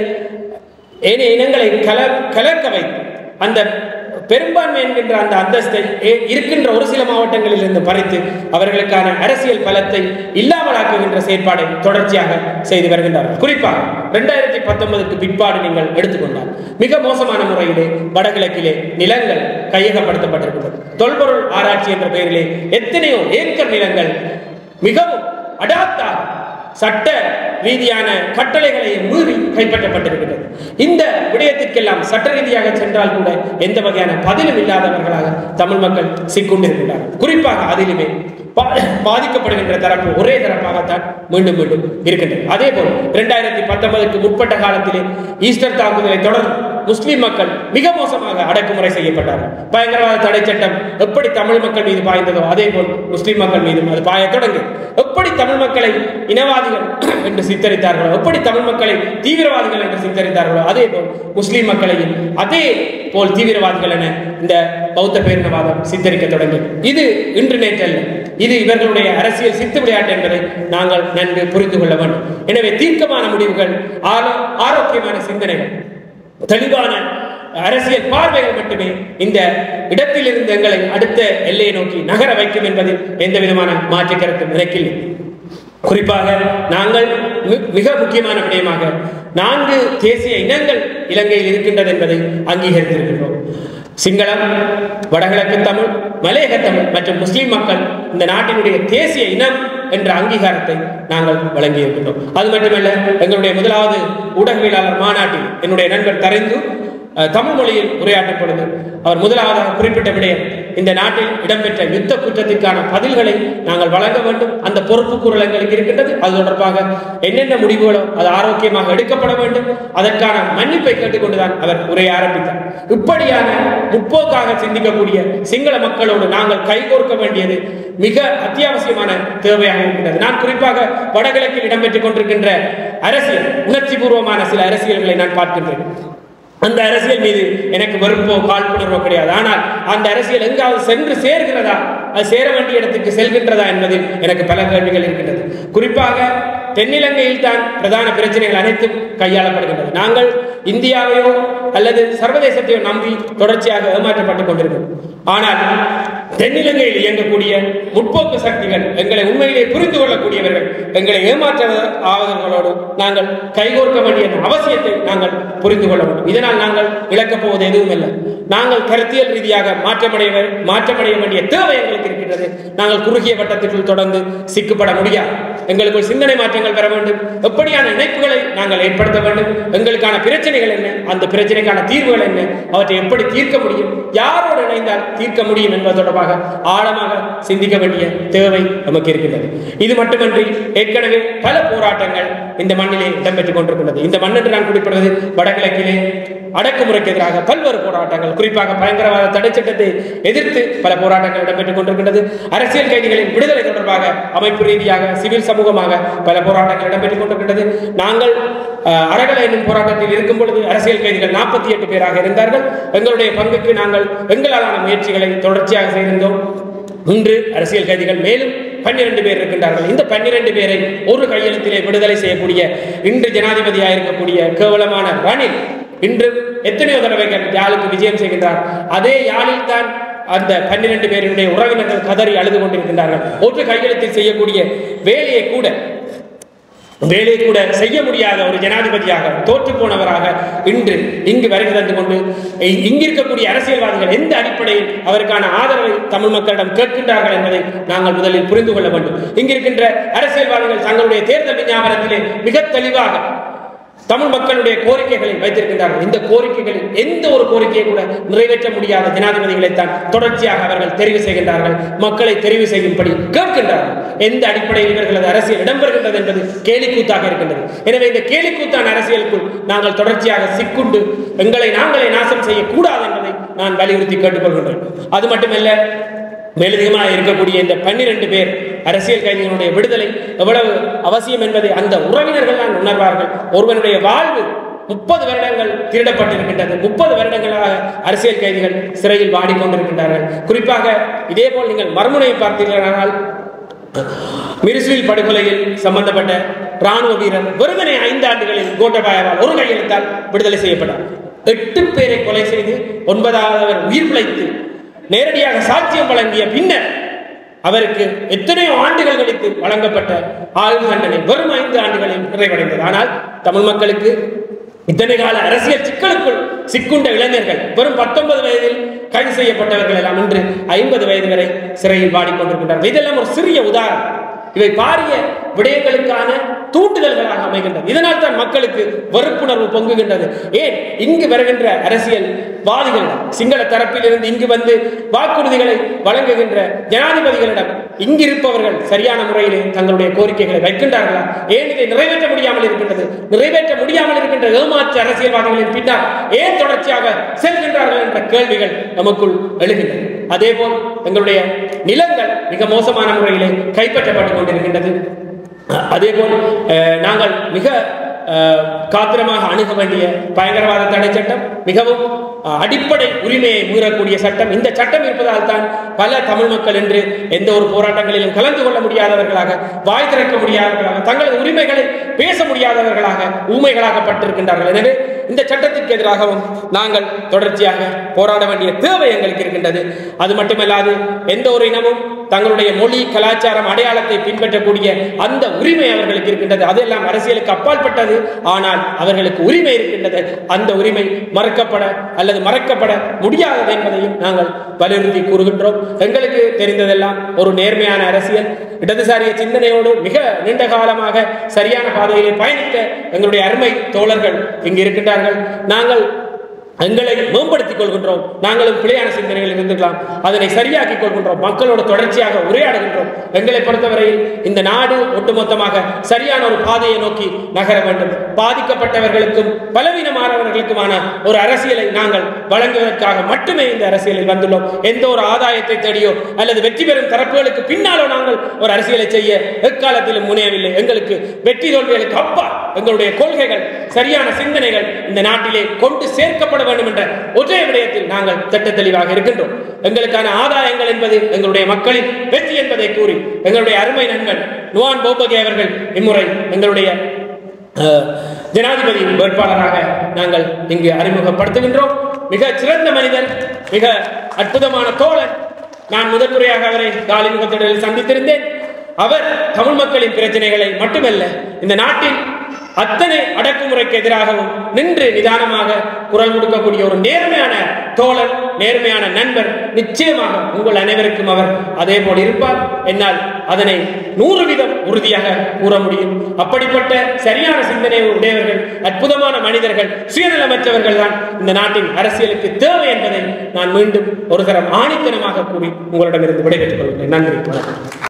C: இனங்களை கலக்க வைத்து அந்த பெரும்பான்மை என்கின்ற அந்த அந்தஸ்தை இருக்கின்ற ஒரு சில மாவட்டங்களில் இருந்து பறித்து அவர்களுக்கான அரசியல் பலத்தை இல்லாமலாக்குகின்ற செயற்பாடை தொடர்ச்சியாக செய்து வருகின்றார்கள். குறிப்பாக 2019க்கு பிற்பாடு நீங்கள் எடுத்துக்கொண்டால் மிக மோசமான முறையிலே வடகிழக்கிலே நிலங்கள் கையகப்படுத்தப்பட்டிருக்கிறது. தொல்பொருள் ஆராய்ச்சி என்ற பெயரிலே எத்தனையோ ஏக்கர் நிலங்கள் மிகவும் அடாப்டாக சட்ட ரீதியான கட்டளைகளை மீறி கைப்பற்றப்பட்டிருக்கிறது. இந்த விடயத்திற்கெல்லாம் சட்ட ரீதியாக சென்றால் கூட எந்த வகையான பதிலும் இல்லாதவர்களாக தமிழ் மக்கள் சிக்கொண்டிருக்கிறார்கள். குறிப்பாக அதிலுமே பாதிக்கப்படுகின்ற தரப்பு ஒரே தரப்பாகத்தான் மீண்டும் மீண்டும் இருக்கின்றது. அதே போல் 2019க்கு முற்பட்ட காலத்திலே ஈஸ்டர் தாக்குதலை தொடர்ந்து முஸ்லிம் மக்கள் மிக மோசமாக அடக்குமுறை செய்யப்பட்டார்கள். பயங்கரவாத தடை சட்டம் எப்படி தமிழ் மக்கள் மீது பாய்ந்ததோ அதே போல் முஸ்லிம் மக்கள் மீதும் அது பாய தொடங்கு. எப்படி தமிழ் மக்களை இனவாதிகள் என்று சித்தரித்தார்களோ, எப்படி தமிழ் மக்களை தீவிரவாதிகள் என்று சித்தரித்தார்களோ அதே போல் முஸ்லிம் மக்களையும் அதே போல் தீவிரவாதிகள் என இந்த பௌத்த பேரினவாதம் சித்தரிக்க தொடங்கி. இது இன்று நேற்றல்ல, இது இவர்களுடைய அரசியல் சித்து விளையாட்டு என்பதை நாங்கள் நன்கு புரிந்து கொள்ள வேண்டும். எனவே தீர்க்கமான முடிவுகள், ஆரோக்கியமான சிந்தனைகள், தெளிவான அரசியல் பார்வைகள் மட்டுமே இந்த இடத்திலிருந்து எங்களை அடுத்த எல்லையை நோக்கி நகர வைக்கும் என்பதில் எந்த விதமான மாற்று கருத்து நினைக்கில்லை. குறிப்பாக நாங்கள் மிக முக்கியமான விடயமாக 4 தேசிய இனங்கள் இலங்கையில் இருக்கின்றது என்பதை அங்கீகரித்திருக்கின்றோம். சிங்களம், வடகிழக்கு தமிழ், மலையக தமிழ் மற்றும் முஸ்லிம் மக்கள் இந்த நாட்டினுடைய தேசிய இனம் என்ற அங்கீகாரத்தை நாங்கள் வழங்கி இருக்கின்றோம். அது மட்டுமல்ல, எங்களுடைய முதலாவது ஊடகவியலாளர் மாநாட்டில் என்னுடைய நண்பர் தரைந்து தமிழ் மொழியில் உரையாற்றும் பொழுது அவர் முதலாவதாக குறிப்பிட்ட விடயம் இந்த நாட்டில் இடம்பெற்ற யுத்த குற்றத்திற்கான பதில்களை நாங்கள் வழங்க வேண்டும். அந்த பொறுப்பு கூறல் எங்களுக்கு இருக்கின்றது. அது தொடர்பாக என்னென்ன முடிவுகளோ அது ஆரோக்கியமாக எடுக்கப்பட வேண்டும். அதற்கான மன்னிப்பை கேட்டுக்கொண்டுதான் அவர் உரையை ஆரம்பித்தார். இப்படியான முற்போக்காக சிந்திக்கக்கூடிய சிங்கள மக்களோடு நாங்கள் கைகோர்க்க வேண்டியது மிக அத்தியாவசியமான தேவையாக இருக்கின்றது. நான் குறிப்பாக வடகிழக்கில் இடம்பெற்றுக் கொண்டிருக்கின்ற அரசியல், உணர்ச்சி பூர்வமான சில அரசியல்களை நான் பார்க்கின்றேன். அந்த அரசியல் மீது எனக்கு வெறுப்போ காழ்ப்புணர்வோ கிடையாது. ஆனால் அந்த அரசியல் எங்காவது சென்று சேர்கிறதா, அது சேர வேண்டிய இடத்துக்கு செல்கின்றதா என்பதில் எனக்கு பல கேள்விகள் இருக்கின்றது. குறிப்பாக தென்னிலங்கையில் தான் பிரதான பிரச்சனைகள் அனைத்தும் கையாளப்படுகின்றது. நாங்கள் இந்தியாவையோ அல்லது சர்வதேசத்தையோ நம்பி தொடர்ச்சியாக ஏமாற்றப்பட்டுக் கொண்டிருக்கிறோம். ஆனால் தென்னிலங்கையில் இயங்கக்கூடிய முற்போக்கு சக்திகள், எங்களை உண்மையிலே புரிந்து கொள்ளக்கூடியவர்கள், எங்களை ஏமாற்றுவதோடு நாங்கள் கைகோர்க்க வேண்டிய அவசியத்தை நாங்கள் புரிந்து கொள்ள வேண்டும். இதனால் நாங்கள் இழக்கப் போவது எதுவும் இல்லை. நாங்கள் கருத்தியல் ரீதியாக மாற்றமடைய வேண்டிய தேவை எங்களுக்கு இருக்கின்றது. நாங்கள் குறுகிய வட்டத்திற்குள் தொடர்ந்து சிக்கப்பட முடியாது. எங்களுக்குள் சிந்தனை மாற்றங்கள் பெற வேண்டும். எப்படியான இணைப்புகளை நாங்கள் ஏற்படுத்த வேண்டும், எங்களுக்கான பிரச்சனைகள் என்ன, அந்த பிரச்சனைக்கான தீர்வுகள் என்ன, அவற்றை எப்படி தீர்க்க முடியும், யாரோடு இணைந்தால் தீர்க்க முடியும் என்பது தொடர்பாக ஆழமாக சிந்திக்க வேண்டிய தேவை நமக்கு இருக்கின்றது. இது மட்டுமன்றி ஏற்கனவே பல போராட்டங்கள் இந்த மண்ணிலே இடம்பெற்றுக் கொண்டிருக்கின்றது. இந்த மண் என்று நான் குறிப்பிடுவது வடகிழக்கிலே அடக்குமுறைக்கு எதிராக பல்வேறு போராட்டங்கள், குறிப்பாக பயங்கரவாத தடை சட்டத்தை எதிர்த்து பல போராட்டங்கள் இடம்பெற்றுக் கொண்டிருக்கின்றது. அரசியல் கைதிகளின் விடுதலை தொடர்பாக அமைப்பு ரீதியாக சிவில் சமூகமாக பல போராட்டங்கள் இடம்பெற்றுக் கொண்டிருக்கின்றது. நாங்கள் அரகல என்னும் போராட்டத்தில் இருக்கும் பொழுது அரசியல் கைதிகள் 48 பேராக இருந்தார்கள். எங்களுடைய பங்குக்கு நாங்கள் எங்களாலான முயற்சிகளை தொடர்ச்சியாக செய்திருந்தோம். இன்று அரசியல் கைதிகள் மேலும் 12 பேர் இருக்கின்றார்கள். இந்த 12 பேரை ஒரு கையெழுத்திலே விடுதலை செய்யக்கூடிய இன்று ஜனாதிபதியாக இருக்கக்கூடிய கேவலமான ரணில் இன்று எத்தனையோ தடவைகள் யாழுக்கு விஜயம் செய்கின்றார். அதே யாழில் தான் அந்த 12 பேருடைய உறவினர்கள் கதறி அழுது கொண்டிருக்கின்றார்கள். ஒரு கையெழுத்தில் செய்யக்கூடிய வேலையை கூட செய்ய முடியாத ஒரு ஜனாதிபதியாக தோற்று போனவராக இன்று இங்கு வருகை தந்து கொண்டு இங்கிருக்கக்கூடிய அரசியல்வாதிகள் எந்த அடிப்படையில் அவருக்கான ஆதரவை தமிழ் மக்களிடம் கேட்கின்றார்கள் என்பதை நாங்கள் முதலில் புரிந்து கொள்ள வேண்டும். இங்கிருக்கின்ற அரசியல்வாதிகள் தங்களுடைய தேர்தல் விஞ்ஞாபனத்திலே மிக தெளிவாக தமிழ் மக்களுடைய கோரிக்கைகளை வைத்திருக்கின்றார்கள். இந்த கோரிக்கைகளில் எந்த ஒரு கோரிக்கையை கூட நிறைவேற்ற முடியாத ஜனாதிபதிகளைத்தான் தொடர்ச்சியாக அவர்கள் தெரிவு செய்கின்றார்கள். மக்களை தெரிவு செய்யும்படி கேட்கின்றார்கள். எந்த அடிப்படையில் இவர்களது அரசியல் இடம்பெறுகின்றது என்பது கேலிக்கூத்தாக இருக்கின்றது. எனவே இந்த கேலிக்கூத்தான அரசியலுக்குள் நாங்கள் தொடர்ச்சியாக சிக்குண்டு எங்களை நாங்களே நாசம் செய்யக்கூடாது என்பதை நான் வலியுறுத்தி கேட்டுக்கொள்கின்றேன். அது மட்டுமல்ல, மேலதிகமாக இருக்கக்கூடிய இந்த 12 பேர் அரசியல் கைதிகளுடைய விடுதலை எவ்வளவு அவசியம் என்பதை அந்த உறவினர்கள் தான் உணர்வார்கள். ஒருவனுடைய வாழ்வு 30 வருடங்கள் திருடப்பட்டிருக்கின்றது. 30 வருடங்களாக அரசியல் கைதிகள் சிறையில் வாடிக்கொண்டிருக்கின்றார்கள். குறிப்பாக இதேபோல் நீங்கள் மறுமுனையை பார்த்தீர்களானால் மிரிஸ்வில் படுகொலையில் சம்பந்தப்பட்ட ராணுவ வீரர் வெறுமனே 5 ஆண்டுகளில் கோட்டபாயவால் ஒரு கையெழுத்தால் விடுதலை செய்யப்பட்டார். 8 பேரை கொலை செய்து 9வது உயிர் பிழைத்து நேரடியாக சாட்சியம் வழங்கிய பின்னர் அவருக்கு எத்தனையோ ஆண்டுகள் கழித்து வழங்கப்பட்ட ஆயுள் தண்டனை வெறும் 5 ஆண்டுகளில் நிறைவடைந்தது. ஆனால் தமிழ் மக்களுக்கு இத்தனை கால அரசியல் சிக்கலுக்குள் சிக்குண்ட இளைஞர்கள் வெறும் 19 வயதில் கைது செய்யப்பட்டவர்கள் எல்லாம் இன்று 50 வயது வரை சிறையில் வாடிக்கொண்டிருக்கின்றார்கள். இதெல்லாம் ஒரு சிறிய உதாரணம். இவை பாரிய விடயங்களுக்கான தூண்டுதல்களாக அமைகின்றது. இதனால் தான் மக்களுக்கு வெறுப்புணர்வு பொங்குகின்றது. ஏன் இங்கு வருகின்ற அரசியல்வாதிகளிடம், சிங்கள தரப்பில் இருந்து இங்கு வந்து வாக்குறுதிகளை வழங்குகின்ற ஜனாதிபதிகளிடம் இங்கிருப்பவர்கள் சரியான முறையிலே தங்களுடைய கோரிக்கைகளை வைக்கின்றார்களா? ஏன் இதை நிறைவேற்ற முடியாமல் இருக்கின்றது? நிறைவேற்ற முடியாமல் இருக்கின்ற ஏமாற்று அரசியல்வாதிகளின் பின்னால் ஏன் தொடர்ச்சியாக செல்கின்றார்கள் என்ற கேள்விகள் நமக்குள் எழுகின்றன. அதேபோல் எங்களுடைய நிலங்கள் மிக மோசமான முறையிலே கைப்பற்றப்பட்டுக் கொண்டிருக்கின்றது. அதேபோல் நாங்கள் மிக காத்திரமாக அணுக வேண்டிய பயங்கரவாத தடை சட்டம் மிகவும் அடிப்படை உரிமையை மீறக்கூடிய சட்டம். இந்த சட்டம் இருப்பதால் தான் பல தமிழ் மக்கள் என்று எந்த ஒரு போராட்டங்களிலும் கலந்து கொள்ள முடியாதவர்களாக, வாய் திறக்க முடியாதவர்களாக, தங்களது உரிமைகளை பேச முடியாதவர்களாக, ஊமைகளாக்கப்பட்டிருக்கின்றார்கள். எனவே இந்த சட்டத்திற்கு எதிராகவும் நாங்கள் தொடர்ச்சியாக போராட வேண்டிய தேவை எங்களுக்கு இருக்கின்றது. அது மட்டுமல்லாது எந்த ஒரு இனமும் தங்களுடைய மொழி, கலாச்சாரம், அடையாளத்தை பின்பற்றக்கூடிய அந்த உரிமை அவர்களுக்கு இருக்கின்றது. அதெல்லாம் அரசியலுக்கு அப்பாற்பட்டது. ஆனால் அவர்களுக்கு உரிமை இருக்கின்றது. அந்த உரிமை மறுக்கப்பட அல்லது மறக்கப்பட முடியாதது என்பதையும் நாங்கள் வலியுறுத்தி கூறுகின்றோம். எங்களுக்கு தெரிந்ததெல்லாம் ஒரு நேர்மையான அரசியல், இடதுசாரிய சிந்தனையோடு மிக நீண்ட காலமாக சரியான பாதையிலே பயணித்த எங்களுடைய அருமை தோழர்கள் இங்கு இருக்கின்றார்கள். நாங்கள் எங்களை மேம்படுத்திக் கொள்கின்றோம். நாங்களும் பிழையான சிந்தனைகள் இருந்துக்கலாம், அதனை சரியாக்கிக் கொள்கின்றோம். மக்களோடு தொடர்ச்சியாக உரையாடுகின்றோம். எங்களை பொறுத்தவரையில் இந்த நாடு ஒட்டுமொத்தமாக சரியான ஒரு பாதையை நோக்கி நகர வேண்டும். பாதிக்கப்பட்டவர்களுக்கும் பலவீனமானவர்களுக்குமான ஒரு அரசியலை நாங்கள் வழங்குவதற்காக மட்டுமே இந்த அரசியலில் வந்துள்ளோம். எந்த ஒரு ஆதாயத்தை தேடியோ அல்லது வெற்றி பெறும் தரப்புகளுக்கு பின்னாலோ நாங்கள் ஒரு அரசியலை செய்ய எக்காலத்திலும் முனையவில்லை. எங்களுக்கு வெற்றி தோல்விகளுக்கு அப்பா எங்களுடைய கொள்கைகள், சரியான சிந்தனைகள் இந்த நாட்டிலே கொண்டு சேர்க்கப்பட வேண்டும் என்ற ஒற்றை விடயத்தில் நாங்கள் திட்ட தெளிவாக இருக்கின்றோம். எங்களுக்கான ஆதாயங்கள் என்பது எங்களுடைய மக்களின் வெற்றி என்பதை கூறி எங்களுடைய அருமை நண்பன் நுவான் போபகே அவர்கள் இம்முறை எங்களுடைய ஜனாதிபதி வேட்பாளராக நாங்கள் இங்கு அறிமுகப்படுத்துகின்றோம். மிக சிறந்த மனிதர், மிக அற்புதமான தோழர். நான் முதன்முறையாக அவரை காலிமுகத்திடலில் சந்தித்திருந்தேன். அவர் தமிழ் மக்களின் பிரச்சனைகளை மட்டுமல்ல, இந்த நாட்டின் அத்தனை அடக்குமுறைக்கு எதிராகவும் நின்று நிதானமாக குரல் கொடுக்கக்கூடிய ஒரு நேர்மையான தோழர், நேர்மையான நண்பர். நிச்சயமாக உங்கள் அனைவருக்கும் அவர் அதே போல் இருப்பார். என்னால் அதனை 100% உறுதியாக கூற முடியும். அப்படிப்பட்ட சரியான சிந்தனை உடையவர்கள், அற்புதமான மனிதர்கள், சுயநலமற்றவர்கள் தான் இந்த நாட்டின் அரசியலுக்கு தேவை என்பதை நான் மீண்டும் ஒரு தரம் ஆணித்தனமாக கூறி உங்களிடமிருந்து விடைபெற்றுக் கொள்கிறேன். நன்றி, வணக்கம்.